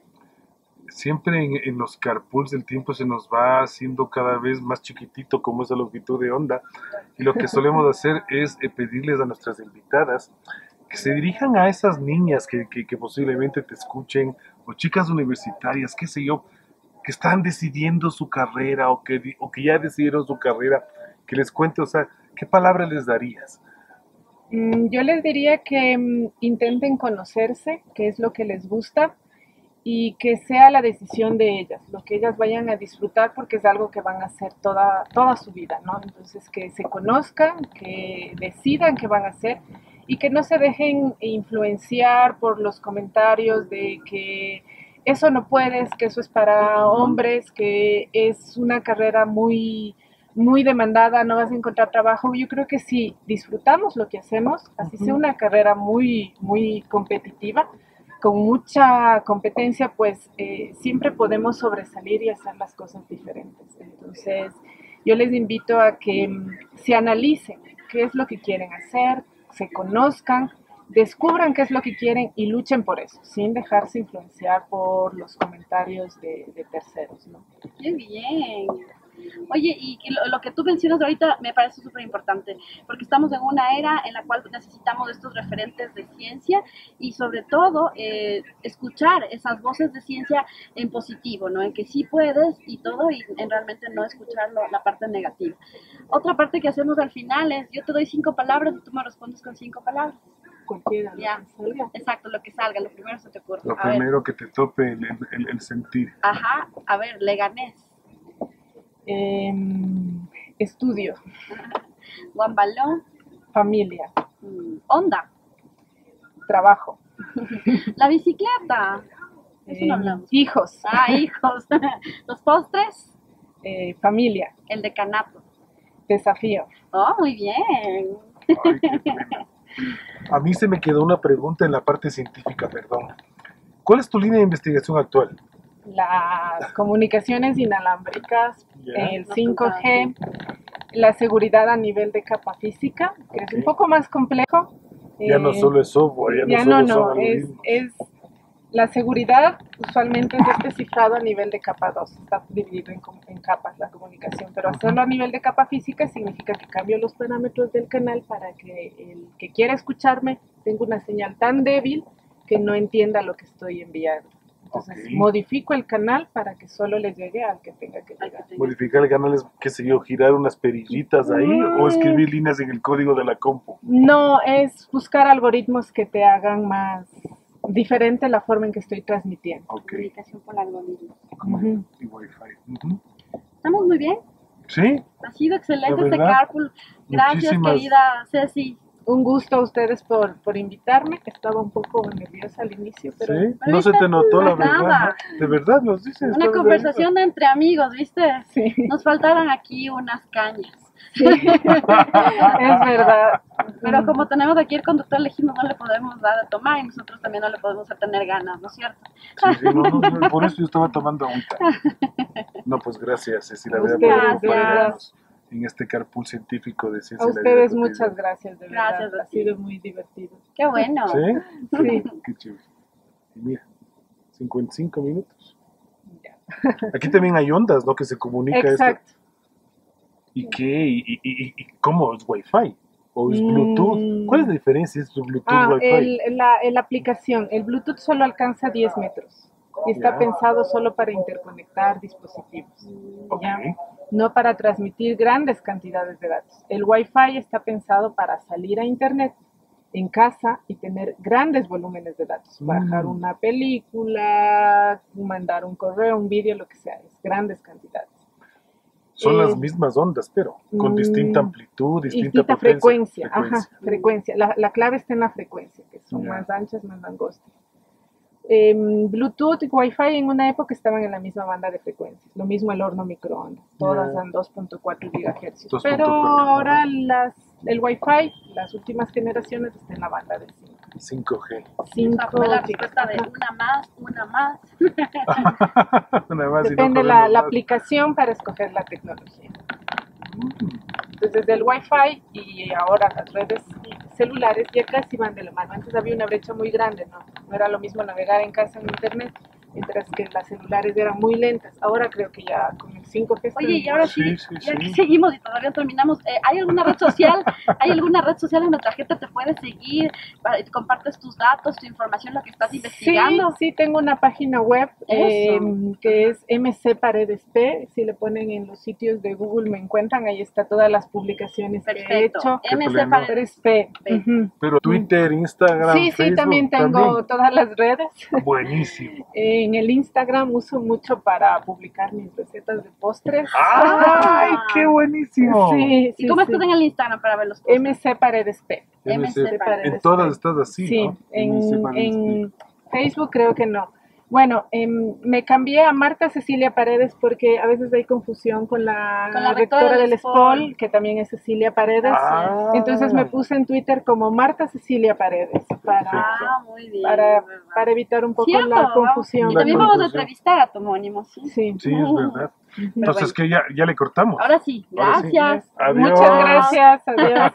Siempre en, en los carpools el tiempo se nos va haciendo cada vez más chiquitito como esa longitud de onda y lo que solemos hacer es eh, pedirles a nuestras invitadas que se dirijan a esas niñas que, que, que posiblemente te escuchen o chicas universitarias, qué sé yo, que están decidiendo su carrera o que, di- o que ya decidieron su carrera, que les cuente, o sea, ¿qué palabra les darías? mm, yo les diría que mm, intenten conocerse, qué es lo que les gusta y que sea la decisión de ellas, lo que ellas vayan a disfrutar porque es algo que van a hacer toda, toda su vida, ¿no? Entonces que se conozcan, que decidan qué van a hacer y que no se dejen influenciar por los comentarios de que eso no puedes, que eso es para hombres, que es una carrera muy, muy demandada, no vas a encontrar trabajo. Yo creo que si disfrutamos lo que hacemos, así sea una carrera muy, muy competitiva, con mucha competencia, pues eh, siempre podemos sobresalir y hacer las cosas diferentes. Entonces, yo les invito a que mm, se analicen qué es lo que quieren hacer, se conozcan, descubran qué es lo que quieren y luchen por eso, sin dejarse influenciar por los comentarios de, de terceros, ¿no? ¡Qué bien! Oye, y que lo, lo que tú mencionas ahorita me parece súper importante, porque estamos en una era en la cual necesitamos estos referentes de ciencia y sobre todo eh, escuchar esas voces de ciencia en positivo, ¿no? En que sí puedes y todo y en realmente no escuchar lo- la parte negativa. Otra parte que hacemos al final es, yo te doy cinco palabras y tú me respondes con cinco palabras. Cualquiera, lo Ya, que salga. exacto, lo que salga, lo primero que se te ocurre. Lo A ver, primero que te tope el, el- el- el sentir. ajá, a ver, Leganés, Em, estudio, Guambalón, familia, mm, Onda, trabajo, La bicicleta. Eso Eh, no hablamos. hijos, Ah, hijos. Los postres, eh, familia, el decanato. desafío. Oh, muy bien. Ay, qué bueno. A mí se me quedó una pregunta en la parte científica, perdón. ¿Cuál es tu línea de investigación actual? Las comunicaciones inalámbricas, Ya. el cinco G, la seguridad a nivel de capa física, que es un Ok. poco más complejo. Ya no Eh, solo es software, ya, ya no no, solo son no, es, algoritmos. es la seguridad usualmente es descifrado a nivel de capa dos, está dividido en, com- en capas la comunicación, pero Ujú. hacerlo a nivel de capa física significa que cambio los parámetros del canal para que el que quiera escucharme tenga una señal tan débil que no entienda lo que estoy enviando. Entonces Ok. modifico el canal para que solo le llegue al que tenga que llegar. Modificar el canal es, qué sé yo, girar unas perillitas ahí o escribir líneas en el código de la compu. No, es buscar algoritmos que te hagan más diferente la forma en que estoy transmitiendo. Ok. Comunicación por algoritmos. Ujú. Y Wi-Fi. Ujú. Estamos muy bien. Sí, Ha sido excelente La este verdad, carpool. Gracias, muchísimas- querida Ceci. Un gusto a ustedes por, por invitarme. Estaba un poco nerviosa al inicio, pero sí. Pero No se viste, te notó la nada. verdad. ¿No? De verdad nos dices. Una estabas conversación de entre amigos, ¿viste? sí, Nos faltaron aquí unas cañas. sí. Es verdad. Pero como tenemos aquí el conductor elegido, no le podemos dar a tomar y nosotros también no le podemos hacer tener ganas, ¿no es cierto? Sí, sí, no, no, no, por eso yo estaba tomando agüita. No, pues gracias, Cecilia, A por ustedes, acompañarnos en este carpool científico de ciencia A y la vida ustedes cotidiana. muchas gracias, de verdad. Gracias a Ha ti. sido muy divertido. Qué bueno. ¿Sí? Sí. Qué chévere. Y mira, cincuenta y cinco minutos. Ya. Aquí también hay ondas, ¿no? Que se comunica esto. Exacto. ¿Y qué? ¿Y, y, y, y cómo? ¿Es Wi-Fi? ¿O es Mm. Bluetooth? ¿Cuál es la diferencia entre Bluetooth y Ah, Wi-Fi? el, la, la aplicación, el Bluetooth solo alcanza diez metros y está Ya. pensado solo para interconectar dispositivos, Ok. ¿ya? No para transmitir grandes cantidades de datos. El Wi-Fi está pensado para salir a Internet en casa y tener grandes volúmenes de datos. Mm. Bajar una película, mandar un correo, un vídeo, lo que sea, es grandes cantidades. Son Eh, las mismas ondas, pero con mm, distinta amplitud, distinta, Distinta potencia. frecuencia, frecuencia. ajá, frecuencia. La, la clave está en la frecuencia, que son Ya. más anchas, más angostas. Em, Bluetooth y Wi-Fi en una época estaban en la misma banda de frecuencias. Lo mismo el horno microondas, todas Ya. dan dos punto cuatro gigahercios. dos punto Pero cuatro, ahora ajá. las, el Wi-Fi, las últimas generaciones, está en la banda de cinco. cinco G. Esa fue la cinco respuesta de ajá. una más, una más. Nada más y no Depende la, corremos la más. aplicación para escoger la tecnología. Mm. Entonces, desde el Wi-Fi y ahora las redes celulares ya casi van de la mano. Antes había una brecha muy grande, ¿no? No era lo mismo navegar en casa en Internet, mientras que las celulares eran muy lentas. Ahora creo que ya con el cinco G... Oye, y ahora sí, Sí, sí, ya sí. que seguimos y todavía terminamos, eh, ¿hay alguna red social? ¿Hay alguna red social en nuestra gente te puede seguir? Para- Compartes tus datos, tu información, lo que estás Sí, investigando. sí, tengo una página web eh, Eso. que es M C Paredes P. Si le ponen en los sitios de Google me encuentran, ahí está todas las publicaciones que he Perfecto. hecho. Qué M C pleno. Paredes. Paredes P. P. Ujú. Pero Twitter, Instagram, Sí, sí, Facebook, también tengo también. todas las redes. Buenísimo. En el Instagram uso mucho para publicar mis recetas de postres. ¡Ay, qué buenísimo! Sí, ¿Y sí, cómo sí. estás en el Instagram para ver los posts? M C Paredes P. M C En Paredes. todas estás así, Sí, ¿no? en, M C Paredes en Facebook creo que no. Bueno, em, me cambié a Marta Cecilia Paredes porque a veces hay confusión con la, Con la rectora, rectora del del SPOL, SPOL, que también es Cecilia Paredes. Ah. Entonces me puse en Twitter como Marta Cecilia Paredes para, Ah, muy bien. para, ¿verdad? para evitar un poco Cierto, la vamos- confusión. Y La también vamos a confusión. entrevistar a tu homónimo, ¿sí? Sí. Sí, es verdad. Entonces, que ya, ya le cortamos. Ahora sí, Ahora sí. gracias. Adiós. Muchas gracias, adiós.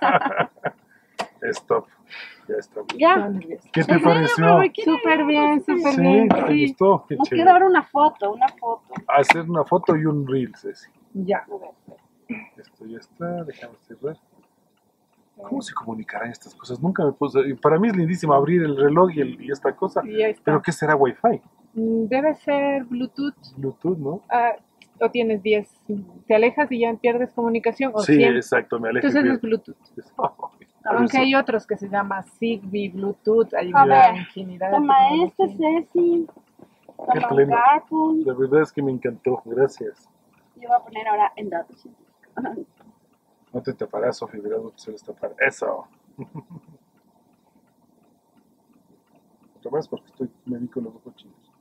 Stop. Ya está. Ya. Estaba nerviosa. ¿Qué te ¿En serio? pareció? ¿Pero por qué? Súper bien, súper Sí, bien. ¿te Sí. gustó? Qué Nos chévere. queda ahora una foto, una foto. Hacer una foto y un reel, Ceci. Ya. Esto ya está, déjame cerrar. ¿Cómo se comunicarán estas cosas? Nunca me puse. y Para mí es lindísimo abrir el reloj y, el- y esta cosa. Y ahí está. ¿Pero qué será Wi-Fi? Mm, Debe ser Bluetooth. Bluetooth, ¿no? Ah, o tienes diez. Te alejas y ya pierdes comunicación. O Sí, cien. exacto, me alejo. Entonces y es Bluetooth. pierdo. Aunque hay otros que se llama Zigbee, Bluetooth, hay A una ver, infinidad de Toma este, tecnologías. Ceci. Qué Toma un pleno. carpool. La verdad es que me encantó, gracias. Yo voy a poner ahora en datos científicos. No te taparás, Sofía, verás lo que sueles tapar. Eso. poquito más porque estoy, me vi con los ojos chinos.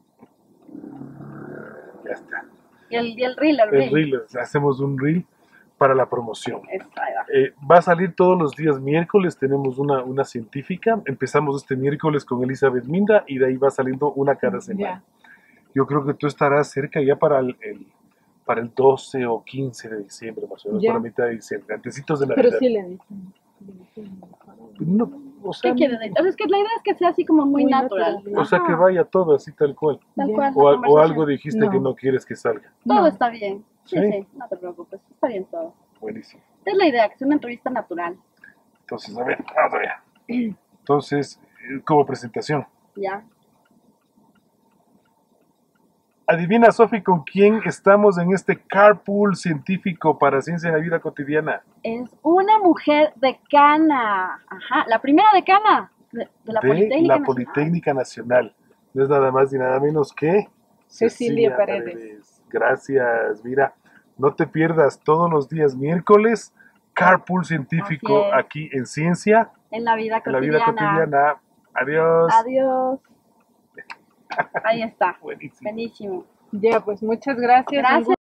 Ya está. Y el, y el reel, el El reel. reel, hacemos un reel para la promoción. Eso, ahí va. Eh, va a salir todos los días miércoles, tenemos una, una científica, empezamos este miércoles con Elizabeth Minda y de ahí va saliendo una cada semana. Ya. Yo creo que tú estarás cerca ya para el, el- para el doce o quince de diciembre, más o menos, Ya. para mitad de diciembre, antecitos de Pero Navidad. sí le dicen. le dicen mejor. No, o sea, ¿Qué quiere decir? O sea, es que la idea es que sea así como muy, Muy natural. natural. o sea, que Ajá, vaya todo así tal cual. tal Ya. cual, O, la al- o conversación. algo dijiste No. que no quieres que salga. Todo No. está bien. Sí, ¿Sí? sí, no te preocupes. Está bien todo. Buenísimo. Es la idea, que sea una entrevista natural. Entonces, a ver, vamos allá. Entonces, eh, como presentación. ¿Ya? Adivina, Sofi, con quién estamos en este carpool científico para ciencia en la vida cotidiana. Es una mujer decana. Ajá, la primera decana de, de la de Politécnica la Nacional. Politécnica Nacional. No es nada más ni nada menos que Cecilia Paredes. Gracias, mira, no te pierdas todos los días miércoles carpool científico Así es. aquí en Ciencia, En la vida en la cotidiana. vida cotidiana. Adiós. Adiós. Ahí está. Buenísimo. Buenísimo. Ya, pues muchas gracias. un Gracias.